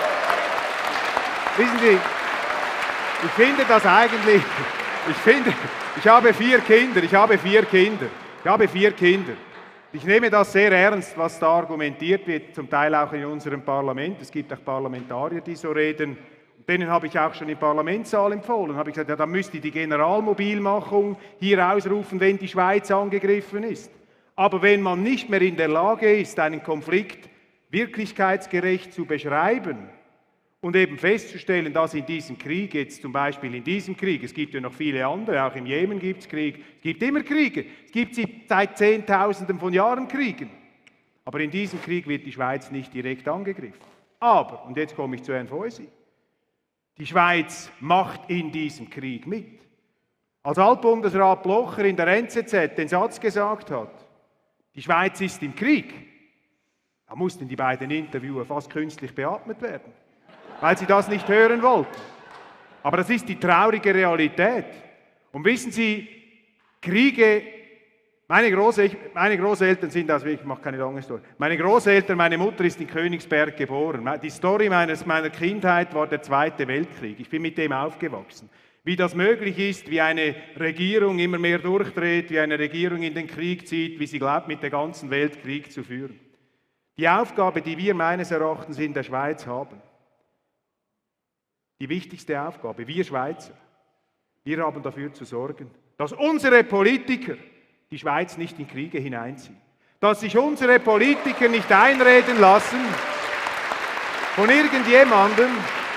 Wissen Sie, ich finde das eigentlich, ich finde, ich habe vier Kinder, ich habe vier Kinder, ich habe vier Kinder. Ich nehme das sehr ernst, was da argumentiert wird, zum Teil auch in unserem Parlament. Es gibt auch Parlamentarier, die so reden. Denen habe ich auch schon im Parlamentssaal empfohlen. Habe ich gesagt, ja, dann müsste die Generalmobilmachung hier ausrufen, wenn die Schweiz angegriffen ist. Aber wenn man nicht mehr in der Lage ist, einen Konflikt wirklichkeitsgerecht zu beschreiben, und eben festzustellen, dass in diesem Krieg, jetzt zum Beispiel in diesem Krieg, es gibt ja noch viele andere, auch im Jemen gibt es Krieg, es gibt immer Kriege, es gibt seit Zehntausenden von Jahren Kriegen. Aber in diesem Krieg wird die Schweiz nicht direkt angegriffen. Aber, und jetzt komme ich zu Herrn Feusi, die Schweiz macht in diesem Krieg mit. Als Altbundesrat Blocher in der N Z Z den Satz gesagt hat, die Schweiz ist im Krieg, da mussten die beiden Interviewer fast künstlich beatmet werden, weil sie das nicht hören wollten. Aber das ist die traurige Realität. Und wissen Sie, Kriege, meine, Große, meine Großeltern sind aus, ich mache keine lange Story, meine Großeltern, meine Mutter ist in Königsberg geboren. Die Story meines, meiner Kindheit war der Zweite Weltkrieg. Ich bin mit dem aufgewachsen. Wie das möglich ist, wie eine Regierung immer mehr durchdreht, wie eine Regierung in den Krieg zieht, wie sie glaubt, mit der ganzen Welt Krieg zu führen. Die Aufgabe, die wir meines Erachtens in der Schweiz haben, die wichtigste Aufgabe, wir Schweizer, wir haben dafür zu sorgen, dass unsere Politiker die Schweiz nicht in Kriege hineinziehen. Dass sich unsere Politiker nicht einreden lassen von irgendjemandem.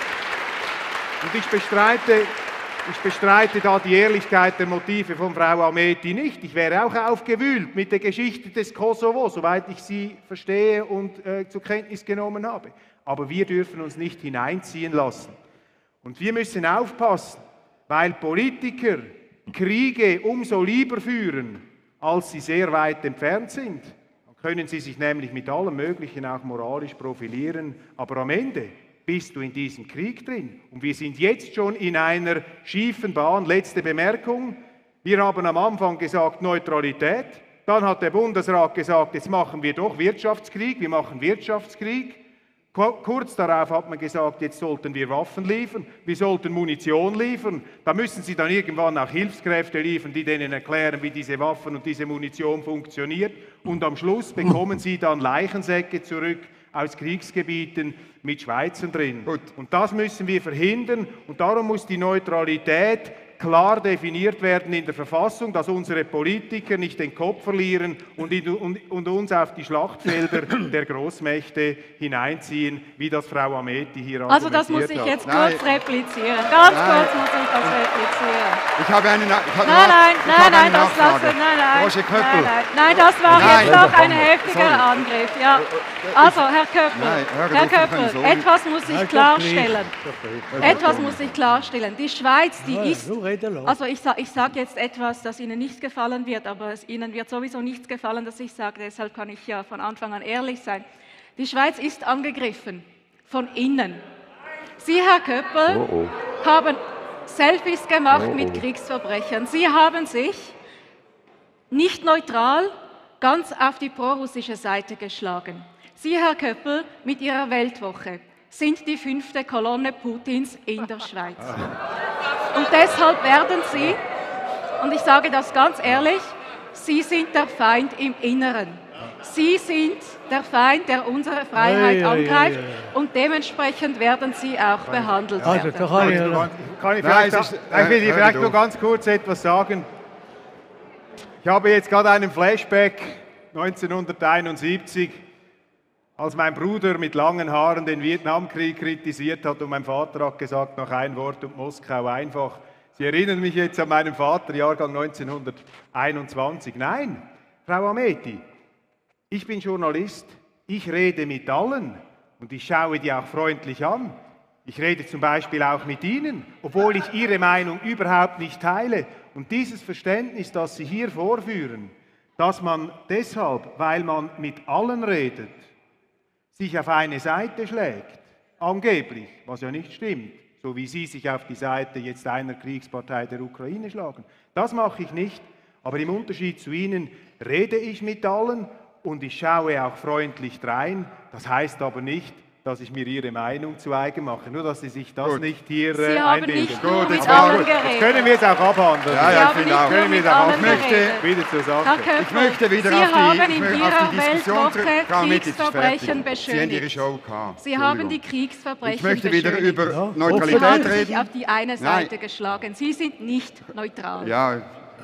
Und ich bestreite, ich bestreite da die Ehrlichkeit der Motive von Frau Ameti nicht. Ich wäre auch aufgewühlt mit der Geschichte des Kosovo, soweit ich sie verstehe und äh, zur Kenntnis genommen habe. Aber wir dürfen uns nicht hineinziehen lassen. Und wir müssen aufpassen, weil Politiker Kriege umso lieber führen, als sie sehr weit entfernt sind. Dann können sie sich nämlich mit allem Möglichen auch moralisch profilieren. Aber am Ende bist du in diesem Krieg drin. Und wir sind jetzt schon in einer schiefen Bahn. Letzte Bemerkung. Wir haben am Anfang gesagt Neutralität. Dann hat der Bundesrat gesagt, jetzt machen wir doch Wirtschaftskrieg. Wir machen Wirtschaftskrieg. Kurz darauf hat man gesagt, jetzt sollten wir Waffen liefern, wir sollten Munition liefern. Da müssen sie dann irgendwann auch Hilfskräfte liefern, die denen erklären, wie diese Waffen und diese Munition funktioniert. Und am Schluss bekommen sie dann Leichensäcke zurück aus Kriegsgebieten mit Schweizern drin. Gut. Und das müssen wir verhindern. Und darum muss die Neutralität klar definiert werden in der Verfassung, dass unsere Politiker nicht den Kopf verlieren und, in, und, und uns auf die Schlachtfelder der Großmächte hineinziehen, wie das Frau Ameti hier argumentiert hat. Also das muss ich jetzt kurz Nein. replizieren. Ganz nein. kurz muss ich das replizieren. Ich habe eine, ich habe nein, nein, ich nein, habe nein, eine das lassen, nein, nein, Roger Köppel. nein, nein, nein, das war nein, jetzt noch ein heftiger sorry. Angriff. Ja. Also, Herr Köppel, nein, Herr Köppel, so etwas muss ich klarstellen. Etwas muss ich klarstellen. Die Schweiz, die ist, also ich Ich sage jetzt etwas, das Ihnen nicht gefallen wird, aber es Ihnen wird sowieso nichts gefallen, dass ich sage, deshalb kann ich ja von Anfang an ehrlich sein. Die Schweiz ist angegriffen, von innen. Sie, Herr Köppel, oh oh. haben Selfies gemacht oh oh. mit Kriegsverbrechern. Sie haben sich nicht neutral ganz auf die prorussische Seite geschlagen. Sie, Herr Köppel, mit Ihrer Weltwoche sind die fünfte Kolonne Putins in der Schweiz. Und deshalb werden Sie, und ich sage das ganz ehrlich, Sie sind der Feind im Inneren. Sie sind der Feind, der unsere Freiheit Ei, ei, angreift, ei, ei. und dementsprechend werden Sie auch behandelt Also, werden. da kann ich, Kann ich Nein, vielleicht, es ist- ich will äh, vielleicht hör nur doch. ganz kurz etwas sagen. Ich habe jetzt gerade einen Flashback neunzehnhunderteinundsiebzig, als mein Bruder mit langen Haaren den Vietnamkrieg kritisiert hat und mein Vater hat gesagt, noch ein Wort und Moskau einfach. Sie erinnern mich jetzt an meinen Vater, Jahrgang neunzehnhunderteinundzwanzig. Nein, Frau Ameti, ich bin Journalist, ich rede mit allen und ich schaue die auch freundlich an. Ich rede zum Beispiel auch mit Ihnen, obwohl ich Ihre Meinung überhaupt nicht teile. Und dieses Verständnis, das Sie hier vorführen, dass man deshalb, weil man mit allen redet, sich auf eine Seite schlägt, angeblich, was ja nicht stimmt, so wie Sie sich auf die Seite jetzt einer Kriegspartei der Ukraine schlagen. Das mache ich nicht, aber im Unterschied zu Ihnen rede ich mit allen und ich schaue auch freundlich drein. Das heißt aber nicht, dass ich mir Ihre Meinung zu eigen mache, nur dass Sie sich das Gut. nicht hier Sie äh, haben einbilden. nicht nur Gut, mit jetzt machen allen wir- Jetzt geredet. können wir es auch abhandeln. Ja, Sie ja, ich haben finde nicht auch. nur Können wir mit es auch allen Ich möchte- geredet. Wieder zur Sache. Herr Köppel, Ich möchte wieder Sie auf die, haben ich in möchte auf Ihrer die Diskussion zurück. Weltwoche Frau Ameti, es ist Kriegsverbrechen fertig. Sie haben Ihre beschönigt. Show gehabt. Sie haben die Entschuldigung. Kriegsverbrechen Ich möchte wieder beschönigt. über Sie haben Neutralität sich reden. auf die eine Seite Nein. geschlagen. Sie sind nicht neutral. Ja,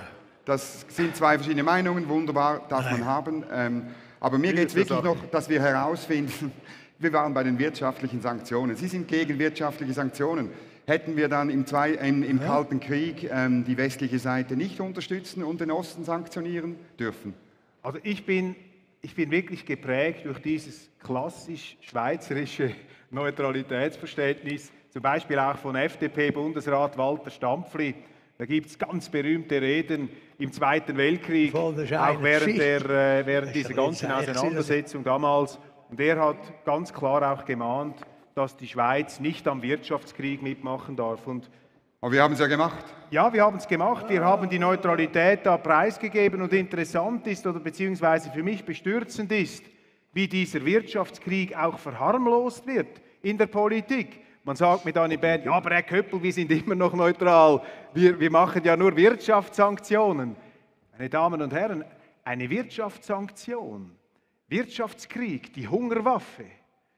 das sind zwei verschiedene Meinungen, wunderbar, darf man haben. Ähm, aber mir geht es wirklich noch, dass wir herausfinden, wir waren bei den wirtschaftlichen Sanktionen. Sie sind gegen wirtschaftliche Sanktionen. Hätten wir dann im, zwei, im, im Kalten Krieg ähm, die westliche Seite nicht unterstützen und den Osten sanktionieren dürfen? Also ich bin, ich bin wirklich geprägt durch dieses klassisch schweizerische Neutralitätsverständnis, zum Beispiel auch von F D P-Bundesrat Walter Stampfli. Da gibt es ganz berühmte Reden im Zweiten Weltkrieg, Voll, das ist auch eine während, der, Geschichte. äh, während Das dieser ist ganzen jetzt echt Auseinandersetzung damals. Und er hat ganz klar auch gemahnt, dass die Schweiz nicht am Wirtschaftskrieg mitmachen darf. Und Aber wir haben es ja gemacht. ja, wir haben es gemacht. Wir haben die Neutralität da preisgegeben. Und interessant ist, oder beziehungsweise für mich bestürzend ist, wie dieser Wirtschaftskrieg auch verharmlost wird in der Politik. Man sagt mir dann in Bern, ja, aber Herr Köppel, wir sind immer noch neutral. Wir, wir machen ja nur Wirtschaftssanktionen. Meine Damen und Herren, eine Wirtschaftssanktion, Wirtschaftskrieg, die Hungerwaffe,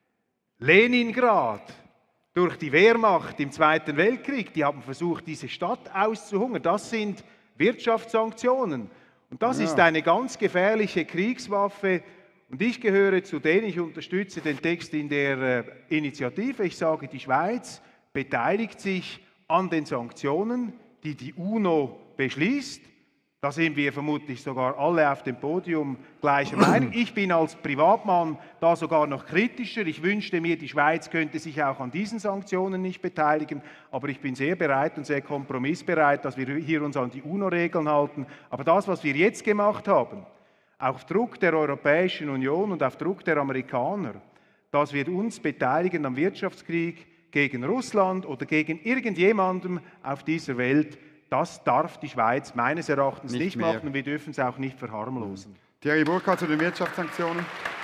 Leningrad, durch die Wehrmacht im Zweiten Weltkrieg, die haben versucht, diese Stadt auszuhungern. Das sind Wirtschaftssanktionen. Und das Ja. ist eine ganz gefährliche Kriegswaffe. Und ich gehöre zu denen, ich unterstütze den Text in der äh, Initiative. Ich sage, die Schweiz beteiligt sich an den Sanktionen, die die UNO beschließt. Da sind wir vermutlich sogar alle auf dem Podium gleicher Meinung. Ich bin als Privatmann da sogar noch kritischer. Ich wünschte mir, die Schweiz könnte sich auch an diesen Sanktionen nicht beteiligen. Aber ich bin sehr bereit und sehr kompromissbereit, dass wir hier uns an die UNO-Regeln halten. Aber das, was wir jetzt gemacht haben, auf Druck der Europäischen Union und auf Druck der Amerikaner, dass wir uns beteiligen am Wirtschaftskrieg gegen Russland oder gegen irgendjemandem auf dieser Welt, das darf die Schweiz meines Erachtens Nicht nicht, mehr. machen und wir dürfen es auch nicht verharmlosen. Thierry Burkhardt zu den Wirtschaftssanktionen.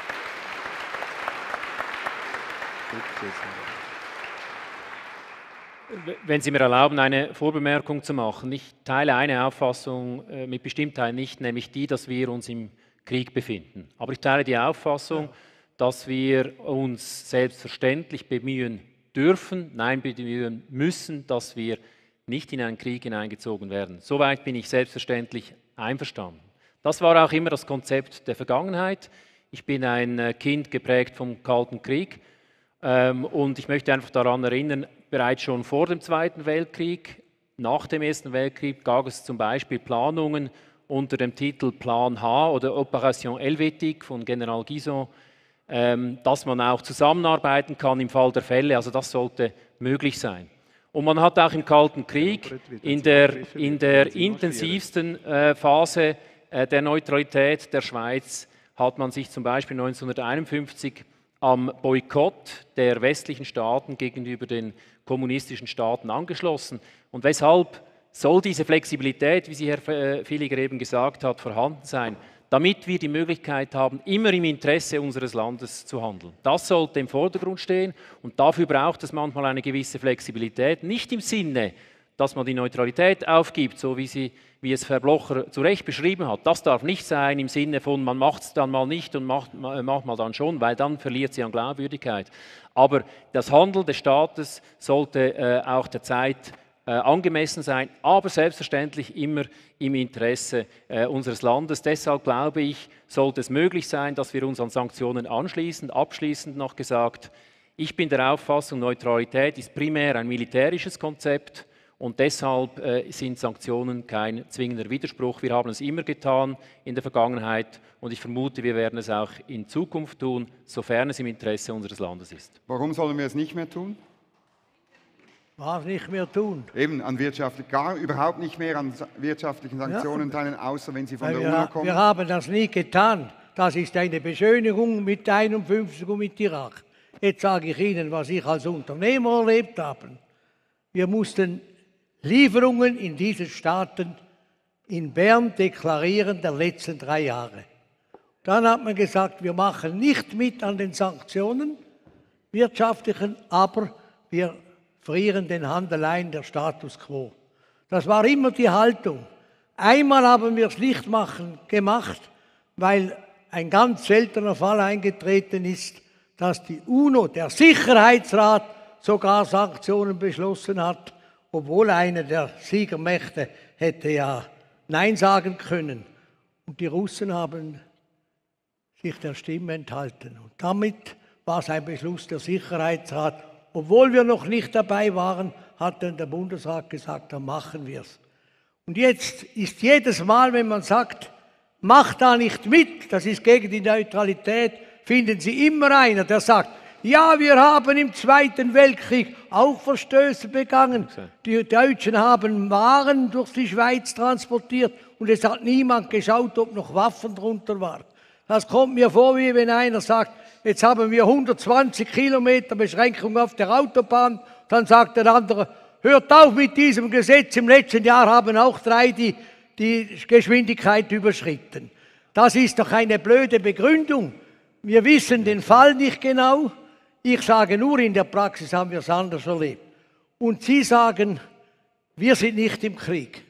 Wenn Sie mir erlauben, eine Vorbemerkung zu machen. Ich teile eine Auffassung äh, mit Bestimmtheit nicht, nämlich die, dass wir uns im Krieg befinden. Aber ich teile die Auffassung, dass wir uns selbstverständlich bemühen dürfen, nein, bemühen müssen, dass wir nicht in einen Krieg hineingezogen werden. Soweit bin ich selbstverständlich einverstanden. Das war auch immer das Konzept der Vergangenheit. Ich bin ein äh, Kind geprägt vom Kalten Krieg ähm, und ich möchte einfach daran erinnern, bereits schon vor dem Zweiten Weltkrieg, nach dem Ersten Weltkrieg gab es zum Beispiel Planungen unter dem Titel Plan H oder Opération Helvétique von General Guizot, ähm, dass man auch zusammenarbeiten kann im Fall der Fälle. Also das sollte möglich sein. Und man hat auch im Kalten Krieg in der, in der intensivsten äh, Phase äh, der Neutralität der Schweiz hat man sich zum Beispiel neunzehnhunderteinundfünfzig am Boykott der westlichen Staaten gegenüber den kommunistischen Staaten angeschlossen. Und weshalb soll diese Flexibilität, wie sie Herr Villiger eben gesagt hat, vorhanden sein? Damit wir die Möglichkeit haben, immer im Interesse unseres Landes zu handeln. Das sollte im Vordergrund stehen und dafür braucht es manchmal eine gewisse Flexibilität, nicht im Sinne, dass man die Neutralität aufgibt, so wie sie wie es Herr Blocher zu Recht beschrieben hat, das darf nicht sein im Sinne von, man macht es dann mal nicht und macht, macht mal dann schon, weil dann verliert sie an Glaubwürdigkeit. Aber das Handeln des Staates sollte äh, auch der Zeit äh, angemessen sein, aber selbstverständlich immer im Interesse äh, unseres Landes. Deshalb glaube ich, sollte es möglich sein, dass wir uns an Sanktionen anschließen. Abschließend noch gesagt, ich bin der Auffassung, Neutralität ist primär ein militärisches Konzept und deshalb äh, sind Sanktionen kein zwingender Widerspruch. Wir haben es immer getan in der Vergangenheit und ich vermute, wir werden es auch in Zukunft tun, sofern es im Interesse unseres Landes ist. Warum sollen wir es nicht mehr tun? Was nicht mehr tun? Eben an wirtschaftlich, gar überhaupt nicht mehr an wirtschaftlichen Sanktionen Ja. teilen, außer wenn sie von Weil der wir, UNO kommen. wir haben das nie getan. Das ist eine Beschönigung mit einundfünfzig und mit Irak. Jetzt sage ich Ihnen, was ich als Unternehmer erlebt habe. Wir mussten Lieferungen in diese Staaten in Bern deklarieren der letzten drei Jahre. Dann hat man gesagt, wir machen nicht mit an den Sanktionen, wirtschaftlichen, aber wir frieren den Handel ein, der Status quo. Das war immer die Haltung. Einmal haben wir es nicht machen, gemacht, weil ein ganz seltener Fall eingetreten ist, dass die UNO, der Sicherheitsrat, sogar Sanktionen beschlossen hat, obwohl eine der Siegermächte hätte ja Nein sagen können. Und die Russen haben sich der Stimme enthalten. Und damit war es ein Beschluss der Sicherheitsrat. Obwohl wir noch nicht dabei waren, hat dann der Bundesrat gesagt, dann machen wir es. Und jetzt ist jedes Mal, wenn man sagt, macht da nicht mit, das ist gegen die Neutralität, finden Sie immer einer, der sagt, ja, wir haben im Zweiten Weltkrieg auch Verstöße begangen. Die Deutschen haben Waren durch die Schweiz transportiert und es hat niemand geschaut, ob noch Waffen drunter waren. Das kommt mir vor, wie wenn einer sagt, jetzt haben wir hundertzwanzig Kilometer Beschränkung auf der Autobahn. Dann sagt der andere, hört auf mit diesem Gesetz, im letzten Jahr haben auch drei die, die Geschwindigkeit überschritten. Das ist doch eine blöde Begründung. Wir wissen den Fall nicht genau. Ich sage nur, in der Praxis haben wir es anders erlebt. Und Sie sagen, wir sind nicht im Krieg.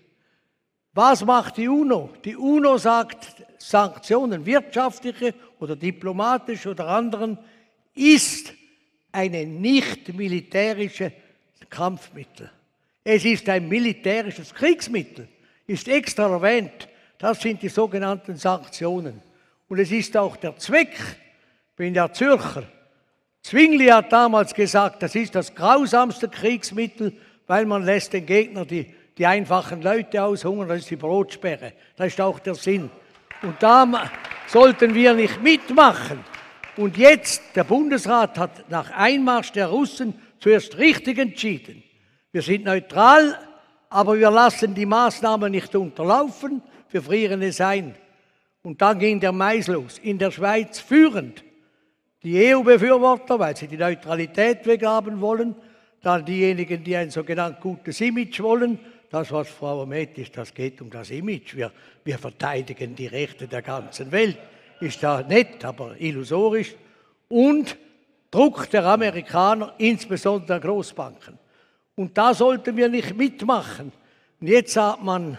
Was macht die UNO? Die UNO sagt, Sanktionen, wirtschaftliche oder diplomatische oder anderen, ist eine nicht militärische Kampfmittel. Es ist ein militärisches Kriegsmittel, ist extra erwähnt. Das sind die sogenannten Sanktionen. Und es ist auch der Zweck, wenn der Zürcher, Zwingli hat damals gesagt, das ist das grausamste Kriegsmittel, weil man lässt den Gegner die, die einfachen Leute aushungern, das ist die Brotsperre. Das ist auch der Sinn. Und da sollten wir nicht mitmachen. Und jetzt, der Bundesrat hat nach Einmarsch der Russen zuerst richtig entschieden. Wir sind neutral, aber wir lassen die Maßnahmen nicht unterlaufen, wir frieren es ein. Und dann ging der Mais los. In der Schweiz führend die E U-Befürworter, weil sie die Neutralität weghaben wollen, dann diejenigen, die ein sogenannt gutes Image wollen. Das, was Frau Omet ist, das geht um das Image. Wir, wir verteidigen die Rechte der ganzen Welt. Ist da nett, aber illusorisch. Und Druck der Amerikaner, insbesondere der Großbanken. Und da sollten wir nicht mitmachen. Und jetzt sagt man,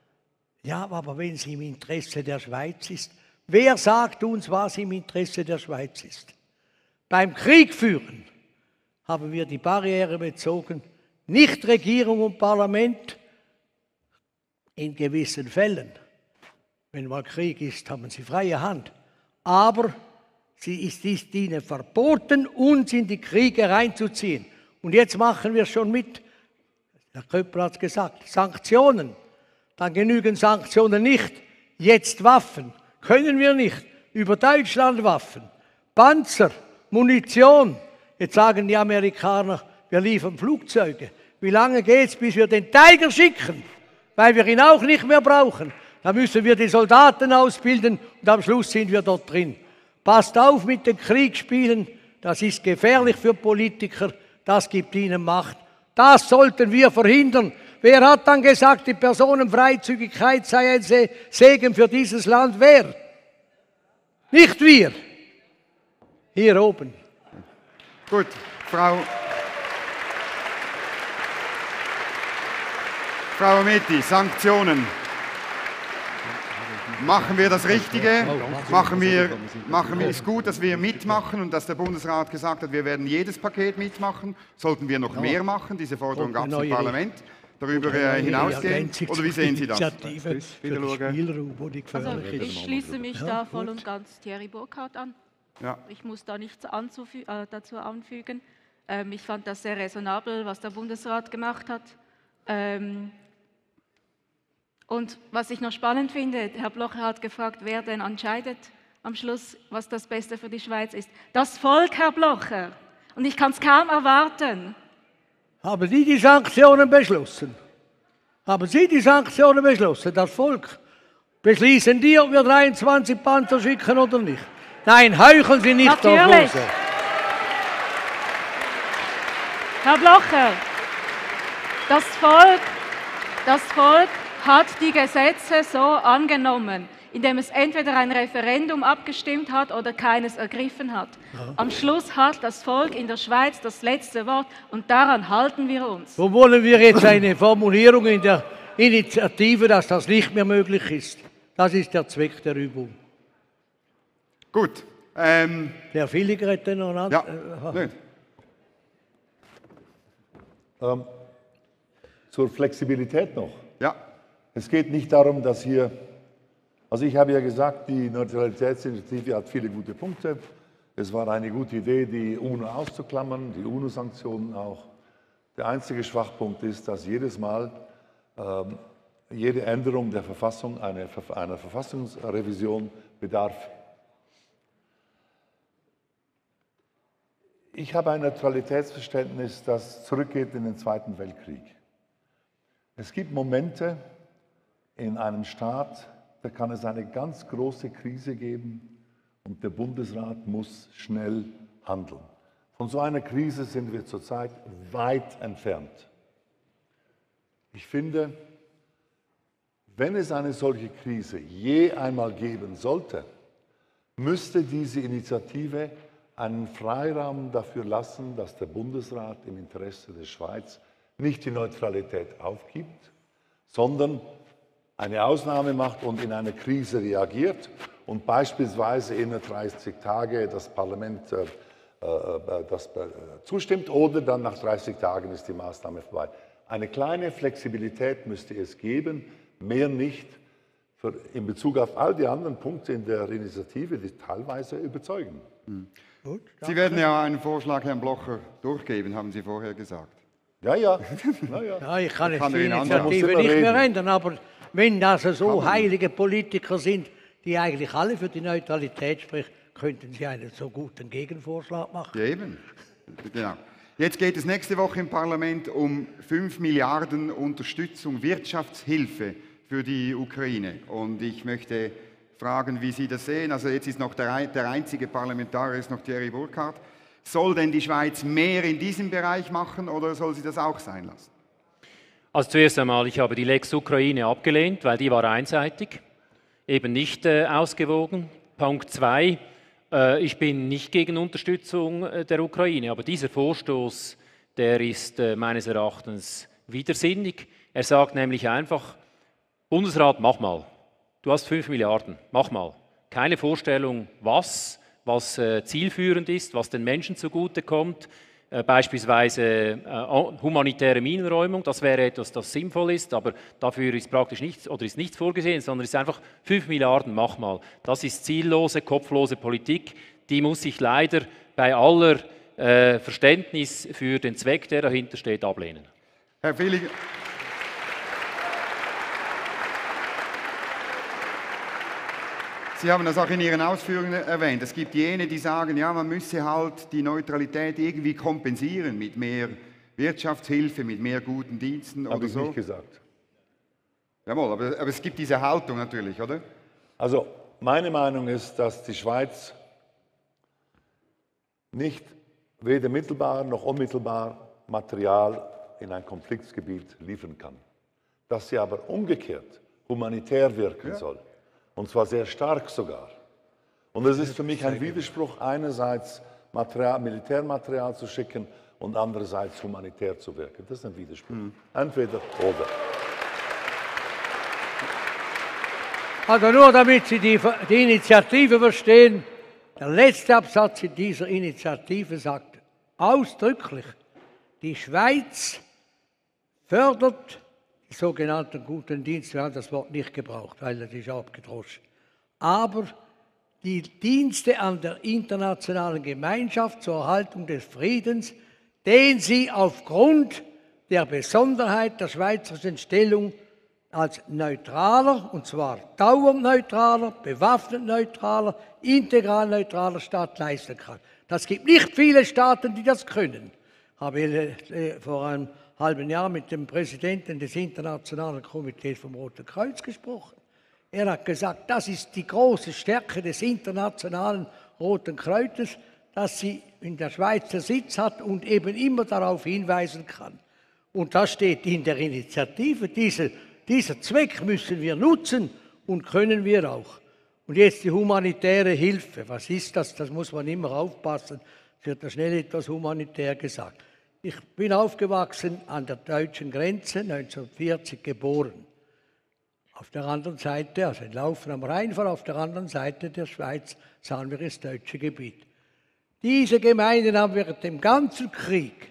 ja, aber wenn es im Interesse der Schweiz ist, wer sagt uns, was im Interesse der Schweiz ist? Beim Krieg führen haben wir die Barriere bezogen, nicht Regierung und Parlament in gewissen Fällen. Wenn mal Krieg ist, haben sie freie Hand. Aber sie ist, ist ihnen verboten, uns in die Kriege reinzuziehen. Und jetzt machen wir schon mit, der Köppel hat es gesagt, Sanktionen. Dann genügen Sanktionen nicht. Jetzt Waffen. Können wir nicht. Über Deutschland Waffen. Panzer, Munition. Jetzt sagen die Amerikaner, wir liefern Flugzeuge. Wie lange geht es, bis wir den Tiger schicken? Weil wir ihn auch nicht mehr brauchen. Da müssen wir die Soldaten ausbilden und am Schluss sind wir dort drin. Passt auf mit den Kriegsspielen. Das ist gefährlich für Politiker. Das gibt ihnen Macht. Das sollten wir verhindern. Wer hat dann gesagt, die Personenfreizügigkeit sei ein Segen für dieses Land? Wer? Nicht wir. Hier oben. Gut, Frau, Frau Ometti, Sanktionen. Machen wir das Richtige? Machen wir, machen wir, ist gut, dass wir mitmachen und dass der Bundesrat gesagt hat, wir werden jedes Paket mitmachen. Sollten wir noch mehr machen? Diese Forderung gab es im Parlament. Darüber äh, hinausgehen? Oder wie sehen Sie das? Also ich schließe mich da voll und ganz Thierry Burkhardt an. Ja. Ich muss da nichts anzufü- äh, dazu anfügen. Ähm, ich fand das sehr raisonabel, was der Bundesrat gemacht hat. Ähm, und was ich noch spannend finde, Herr Blocher hat gefragt, wer denn entscheidet am Schluss, was das Beste für die Schweiz ist. Das Volk, Herr Blocher. Und ich kann es kaum erwarten. Haben Sie die Sanktionen beschlossen? Haben Sie die Sanktionen beschlossen? Das Volk? Beschließen die, ob wir dreiundzwanzig Panzer schicken oder nicht? Nein, heucheln Sie nicht. Natürlich. Herr Blocher, das Volk, das Volk hat die Gesetze so angenommen, indem es entweder ein Referendum abgestimmt hat oder keines ergriffen hat. Ja. Am Schluss hat das Volk in der Schweiz das letzte Wort und daran halten wir uns. Wo wollen wir jetzt eine Formulierung in der Initiative, dass das nicht mehr möglich ist? Das ist der Zweck der Übung. Gut. Ähm, der Villiger hätte noch einen ja, äh, ähm, zur Flexibilität noch. Ja. Es geht nicht darum, dass hier, also ich habe ja gesagt, die Neutralitätsinitiative hat viele gute Punkte. Es war eine gute Idee, die UNO auszuklammern, die UNO-Sanktionen auch. Der einzige Schwachpunkt ist, dass jedes Mal ähm, jede Änderung der Verfassung eine, einer Verfassungsrevision bedarf. Ich habe ein Neutralitätsverständnis, das zurückgeht in den Zweiten Weltkrieg. Es gibt Momente in einem Staat, da kann es eine ganz große Krise geben und der Bundesrat muss schnell handeln. Von so einer Krise sind wir zurzeit weit entfernt. Ich finde, wenn es eine solche Krise je einmal geben sollte, müsste diese Initiative einen Freiraum dafür lassen, dass der Bundesrat im Interesse der Schweiz nicht die Neutralität aufgibt, sondern eine Ausnahme macht und in einer Krise reagiert und beispielsweise innerhalb dreißig Tage das Parlament äh, äh, das, äh, zustimmt oder dann nach dreißig Tagen ist die Maßnahme vorbei. Eine kleine Flexibilität müsste es geben, mehr nicht, für, in Bezug auf all die anderen Punkte in der Initiative, die teilweise überzeugen. Hm. Gut, Sie werden ja einen Vorschlag Herrn Blocher durchgeben, haben Sie vorher gesagt. Ja, ja. ja, ja. ja ich kann, kann jetzt die Initiative nicht mehr ändern, aber wenn das so heilige Politiker sind, die eigentlich alle für die Neutralität sprechen, könnten Sie einen so guten Gegenvorschlag machen. Ja, eben. Genau. Jetzt geht es nächste Woche im Parlament um fünf Milliarden Unterstützung, Wirtschaftshilfe für die Ukraine. Und ich möchte fragen, wie Sie das sehen. Also jetzt ist noch der, der einzige Parlamentarier, ist noch Thierry Burkhardt. Soll denn die Schweiz mehr in diesem Bereich machen oder soll sie das auch sein lassen? Also zuerst einmal, ich habe die Lex Ukraine abgelehnt, weil die war einseitig, eben nicht äh, ausgewogen. Punkt zwei, äh, ich bin nicht gegen Unterstützung äh, der Ukraine, aber dieser Vorstoß, der ist äh, meines Erachtens widersinnig. Er sagt nämlich einfach, Bundesrat, mach mal. Du hast fünf Milliarden, mach mal. Keine Vorstellung, was, was äh, zielführend ist, was den Menschen zugutekommt. Äh, beispielsweise äh, humanitäre Minenräumung, das wäre etwas, das sinnvoll ist, aber dafür ist praktisch nichts oder ist nichts vorgesehen, sondern es ist einfach fünf Milliarden, mach mal. Das ist ziellose, kopflose Politik, die muss ich leider bei aller äh, Verständnis für den Zweck, der dahinter steht, ablehnen. Herr Villiger. Sie haben das auch in Ihren Ausführungen erwähnt. Es gibt jene, die sagen, ja, man müsse halt die Neutralität irgendwie kompensieren mit mehr Wirtschaftshilfe, mit mehr guten Diensten Hab oder ich so. Nicht gesagt. Jawohl, aber, aber es gibt diese Haltung natürlich, oder? Also meine Meinung ist, dass die Schweiz nicht weder mittelbar noch unmittelbar Material in ein Konfliktgebiet liefern kann. Dass sie aber umgekehrt humanitär wirken ja. soll. Und zwar sehr stark sogar. Und es ist für mich ein Widerspruch, einerseits Material, Militärmaterial zu schicken und andererseits humanitär zu wirken. Das ist ein Widerspruch. Mhm. Entweder oder. Also nur damit Sie die, die Initiative verstehen, der letzte Absatz in dieser Initiative sagt ausdrücklich, die Schweiz fördert die sogenannten guten Dienste. Wir haben das Wort nicht gebraucht, weil das ist abgedroschen. Aber die Dienste an der internationalen Gemeinschaft zur Erhaltung des Friedens, den sie aufgrund der Besonderheit der schweizerischen Stellung als neutraler, und zwar dauernd neutraler, bewaffnet neutraler, integral neutraler Staat leisten kann. Das gibt nicht viele Staaten, die das können. Ich habe äh, vor einem halben Jahr mit dem Präsidenten des Internationalen Komitees vom Roten Kreuz gesprochen. Er hat gesagt, das ist die große Stärke des Internationalen Roten Kreuzes, dass sie in der Schweiz den Sitz hat und eben immer darauf hinweisen kann. Und das steht in der Initiative. Diese, diesen Zweck müssen wir nutzen und können wir auch. Und jetzt die humanitäre Hilfe. Was ist das? Das muss man immer aufpassen. Es wird da schnell etwas humanitär gesagt. Ich bin aufgewachsen an der deutschen Grenze, neunzehnhundertvierzig geboren. Auf der anderen Seite, also in Laufen am Rheinfall, auf der anderen Seite der Schweiz sahen wir das deutsche Gebiet. Diese Gemeinden haben während dem ganzen Krieg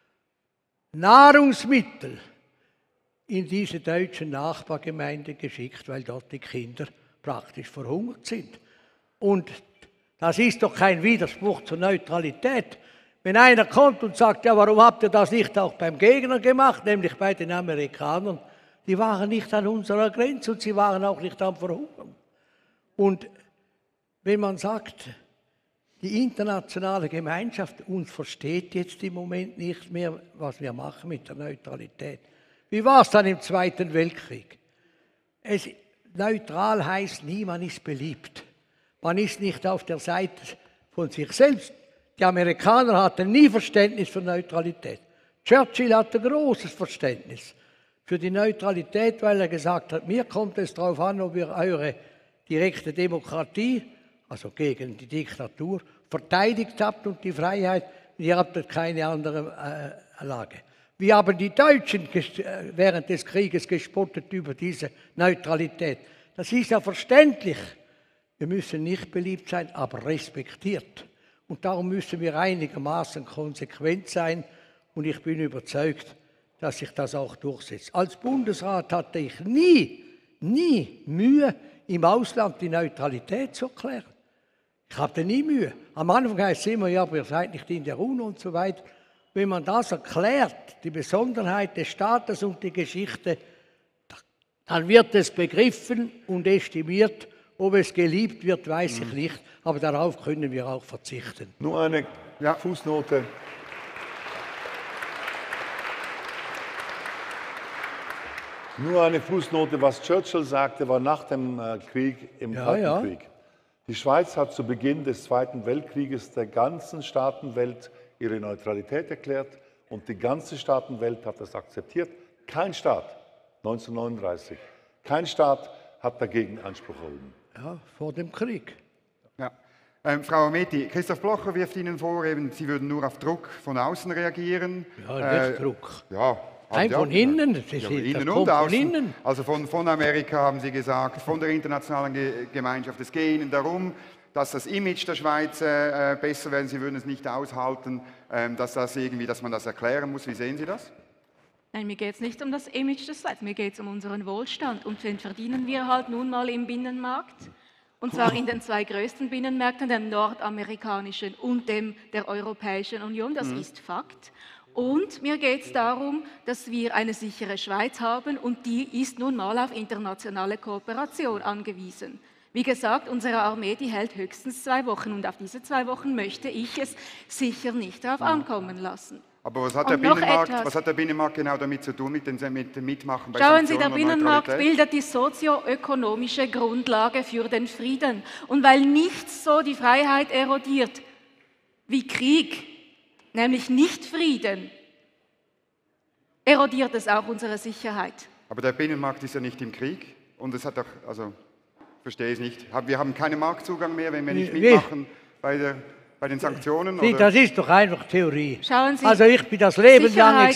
Nahrungsmittel in diese deutschen Nachbargemeinde geschickt, weil dort die Kinder praktisch verhungert sind. Und das ist doch kein Widerspruch zur Neutralität. Wenn einer kommt und sagt, ja, warum habt ihr das nicht auch beim Gegner gemacht, nämlich bei den Amerikanern, die waren nicht an unserer Grenze und sie waren auch nicht am Verhungern. Und wenn man sagt, die internationale Gemeinschaft uns versteht jetzt im Moment nicht mehr, was wir machen mit der Neutralität. Wie war es dann im Zweiten Weltkrieg? Es, neutral heißt nie, man ist beliebt. Man ist nicht auf der Seite von sich selbst. Die Amerikaner hatten nie Verständnis für Neutralität. Churchill hatte großes Verständnis für die Neutralität, weil er gesagt hat, mir kommt es darauf an, ob ihr eure direkte Demokratie, also gegen die Diktatur, verteidigt habt und die Freiheit, ihr habt keine andere äh, Lage. Wir haben die Deutschen während des Krieges gespottet über diese Neutralität. Das ist ja verständlich. Wir müssen nicht beliebt sein, aber respektiert. Und darum müssen wir einigermaßen konsequent sein. Und ich bin überzeugt, dass sich das auch durchsetzt. Als Bundesrat hatte ich nie, nie Mühe, im Ausland die Neutralität zu erklären. Ich hatte nie Mühe. Am Anfang heißt es immer, ja, aber ihr seid nicht in der UNO und so weiter. Wenn man das erklärt, die Besonderheit des Staates und die Geschichte, dann wird es begriffen und estimiert. Ob es geliebt wird, weiß ich nicht, aber darauf können wir auch verzichten. Nur eine ja. Fußnote. Nur eine Fußnote, was Churchill sagte, war nach dem äh, Krieg, im ja, Kalten ja. Krieg. Die Schweiz hat zu Beginn des Zweiten Weltkrieges der ganzen Staatenwelt ihre Neutralität erklärt und die ganze Staatenwelt hat das akzeptiert. Kein Staat, neunzehnhundertneununddreißig, kein Staat hat dagegen Anspruch erhoben. Ja, vor dem Krieg. Ja. Ähm, Frau Ameti, Christoph Blocher wirft Ihnen vor, eben, Sie würden nur auf Druck von außen reagieren. Ja, nicht äh, Druck. Ja. Nein, von innen. Das, ja, ist, innen das und kommt außen. von innen. Also von, von Amerika haben Sie gesagt, von der internationalen Ge Gemeinschaft. Es geht Ihnen darum, dass das Image der Schweiz äh, besser wird. Sie würden es nicht aushalten, ähm, dass, das irgendwie, dass man das erklären muss. Wie sehen Sie das? Nein, mir geht es nicht um das Image des Schweiz, mir geht es um unseren Wohlstand. Und den verdienen wir halt nun mal im Binnenmarkt. Und zwar in den zwei größten Binnenmärkten, dem nordamerikanischen und dem der Europäischen Union. Das mhm. ist Fakt. Und mir geht es darum, dass wir eine sichere Schweiz haben und die ist nun mal auf internationale Kooperation angewiesen. Wie gesagt, unsere Armee, die hält höchstens zwei Wochen und auf diese zwei Wochen möchte ich es sicher nicht darauf ankommen lassen. Aber was hat, der Binnenmarkt, was hat der Binnenmarkt genau damit zu tun, mit dem, mit dem Mitmachen bei Schauen Sie, Sanktionen der Binnenmarkt und bildet die sozioökonomische Grundlage für den Frieden. Und weil nichts so die Freiheit erodiert wie Krieg, nämlich nicht Frieden, erodiert es auch unsere Sicherheit. Aber der Binnenmarkt ist ja nicht im Krieg und es hat auch, also ich verstehe es nicht. Wir haben keinen Marktzugang mehr, wenn wir nicht mitmachen bei, der, bei den Sanktionen? Sie, oder? Das ist doch einfach Theorie. Schauen Sie, also ich bin das Leben lang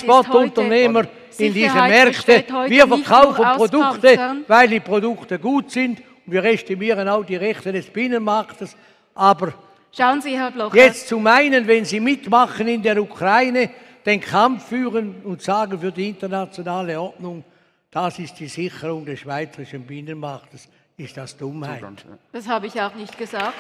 Exportunternehmer in diesen Märkten. Wir verkaufen Produkte, weil die Produkte gut sind Wir estimieren auch die Rechte des Binnenmarktes. Aber Schauen Sie, Herr Blocher. jetzt zu meinen, wenn Sie mitmachen in der Ukraine, den Kampf führen und sagen für die internationale Ordnung, das ist die Sicherung des schweizerischen Binnenmarktes, ist das Dummheit. Das habe ich auch nicht gesagt.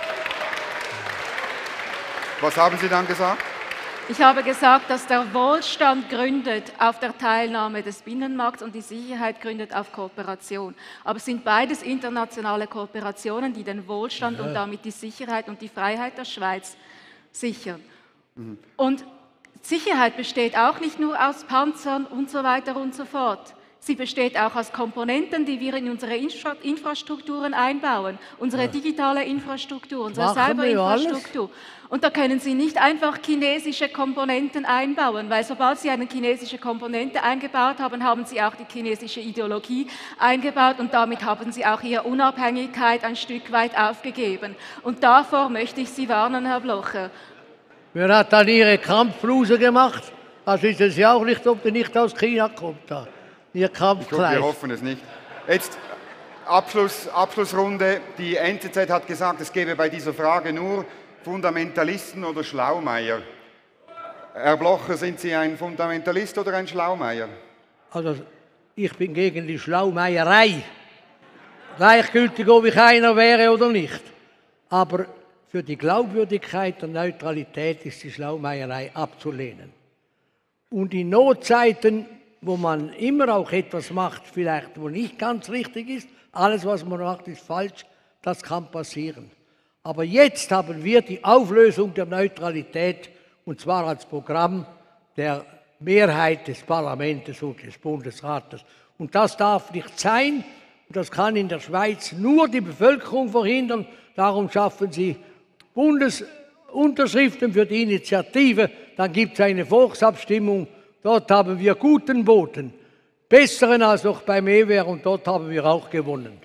Was haben Sie dann gesagt? Ich habe gesagt, dass der Wohlstand gründet auf der Teilnahme des Binnenmarkts und die Sicherheit gründet auf Kooperation. Aber es sind beides internationale Kooperationen, die den Wohlstand ja. und damit die Sicherheit und die Freiheit der Schweiz sichern. Mhm. Und Sicherheit besteht auch nicht nur aus Panzern und so weiter und so fort. Sie besteht auch aus Komponenten, die wir in unsere Infra Infrastrukturen einbauen, unsere ja. digitale Infrastruktur, unsere Cyberinfrastruktur. Und da können Sie nicht einfach chinesische Komponenten einbauen, weil sobald Sie eine chinesische Komponente eingebaut haben, haben Sie auch die chinesische Ideologie eingebaut und damit haben Sie auch Ihre Unabhängigkeit ein Stück weit aufgegeben. Und davor möchte ich Sie warnen, Herr Blocher. Wer hat dann Ihre Kampfbluse gemacht? Das ist es ja auch nicht, ob die nicht aus China kommt. Da. Ihr Kampfkleid. Wir hoffen es nicht. Jetzt Abschluss, Abschlussrunde. Die N Z Z hat gesagt, es gebe bei dieser Frage nur Fundamentalisten oder Schlaumeier. Herr Blocher, sind Sie ein Fundamentalist oder ein Schlaumeier? Also, ich bin gegen die Schlaumeierei. Gleichgültig, ob ich einer wäre oder nicht. Aber für die Glaubwürdigkeit der Neutralität ist die Schlaumeierei abzulehnen. Und in Notzeiten, wo man immer auch etwas macht, vielleicht wo nicht ganz richtig ist, alles, was man macht, ist falsch, das kann passieren. Aber jetzt haben wir die Auflösung der Neutralität, und zwar als Programm der Mehrheit des Parlaments und des Bundesrates. Und das darf nicht sein, und das kann in der Schweiz nur die Bevölkerung verhindern. Darum schaffen sie Bundesunterschriften für die Initiative, dann gibt es eine Volksabstimmung, dort haben wir guten Boten, besseren als noch beim E W R, und dort haben wir auch gewonnen.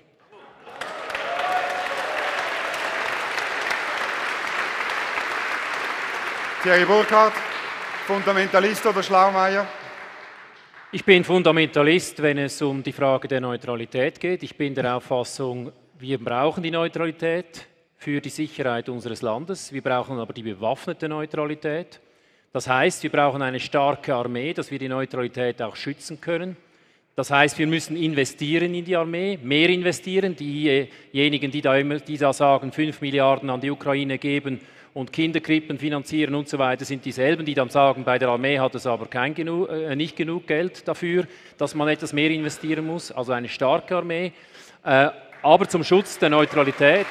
Thierry Burkhardt, Fundamentalist oder Schlaumeier? Ich bin Fundamentalist, wenn es um die Frage der Neutralität geht. Ich bin der Auffassung, wir brauchen die Neutralität für die Sicherheit unseres Landes. Wir brauchen aber die bewaffnete Neutralität. Das heißt, wir brauchen eine starke Armee, dass wir die Neutralität auch schützen können. Das heißt, wir müssen investieren in die Armee, mehr investieren. Diejenigen, die da, immer, die da sagen, fünf Milliarden an die Ukraine geben und Kinderkrippen finanzieren und so weiter, sind dieselben, die dann sagen, bei der Armee hat es aber kein genug, äh, nicht genug Geld dafür, dass man etwas mehr investieren muss. Also eine starke Armee, äh, aber zum Schutz der Neutralität.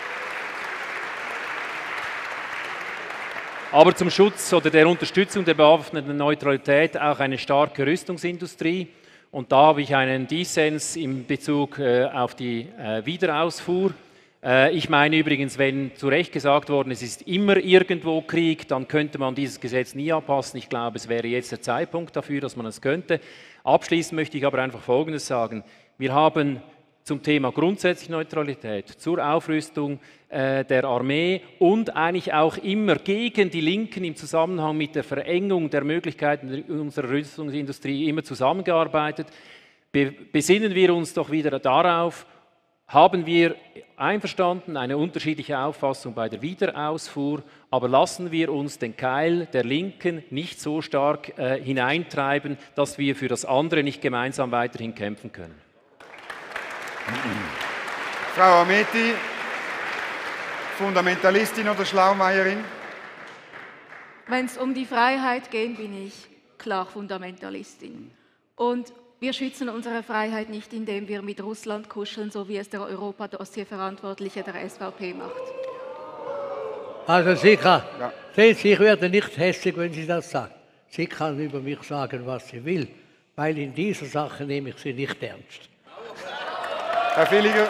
Aber zum Schutz oder der Unterstützung der bewaffneten Neutralität auch eine starke Rüstungsindustrie. Und da habe ich einen Dissens in Bezug äh, auf die äh, Wiederausfuhr. Äh, ich meine übrigens, wenn zu Recht gesagt worden ist, es ist immer irgendwo Krieg, dann könnte man dieses Gesetz nie anpassen. Ich glaube, es wäre jetzt der Zeitpunkt dafür, dass man es könnte. Abschließend möchte ich aber einfach Folgendes sagen. Wir haben zum Thema grundsätzlich Neutralität, zur Aufrüstung äh, der Armee und eigentlich auch immer gegen die Linken im Zusammenhang mit der Verengung der Möglichkeiten unserer Rüstungsindustrie immer zusammengearbeitet. Be- besinnen wir uns doch wieder darauf, haben wir einverstanden eine unterschiedliche Auffassung bei der Wiederausfuhr, aber lassen wir uns den Keil der Linken nicht so stark äh, hineintreiben, dass wir für das andere nicht gemeinsam weiterhin kämpfen können. Frau Ameti, Fundamentalistin oder Schlaumeierin? Wenn es um die Freiheit geht, bin ich klar Fundamentalistin. Und wir schützen unsere Freiheit nicht, indem wir mit Russland kuscheln, so wie es der Europa-Dossier-Verantwortliche der S V P macht. Also sicher, ja. Sehen Sie, ich werde nicht hässlich, wenn Sie das sagen. Sie kann über mich sagen, was sie will, weil in dieser Sache nehme ich sie nicht ernst. Herr Villiger.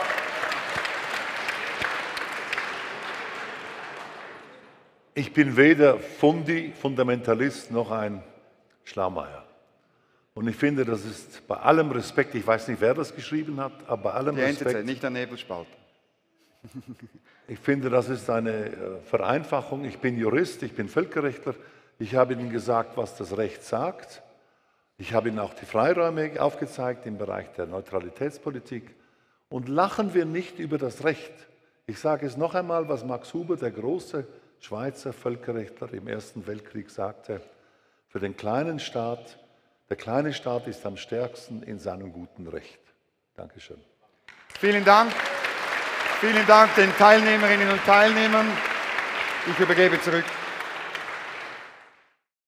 Ich bin weder Fundi, Fundamentalist noch ein Schlaumeier. Und ich finde, das ist bei allem Respekt, ich weiß nicht, wer das geschrieben hat, aber bei allem Die Respekt. N Z Z, nicht der Nebelspalter. Ich finde, das ist eine Vereinfachung. Ich bin Jurist, ich bin Völkerrechtler. Ich habe Ihnen gesagt, was das Recht sagt. Ich habe Ihnen auch die Freiräume aufgezeigt im Bereich der Neutralitätspolitik. Und lachen wir nicht über das Recht. Ich sage es noch einmal, was Max Huber, der große Schweizer Völkerrechtler im Ersten Weltkrieg, sagte: Für den kleinen Staat, der kleine Staat ist am stärksten in seinem guten Recht. Dankeschön. Vielen Dank. Vielen Dank den Teilnehmerinnen und Teilnehmern. Ich übergebe zurück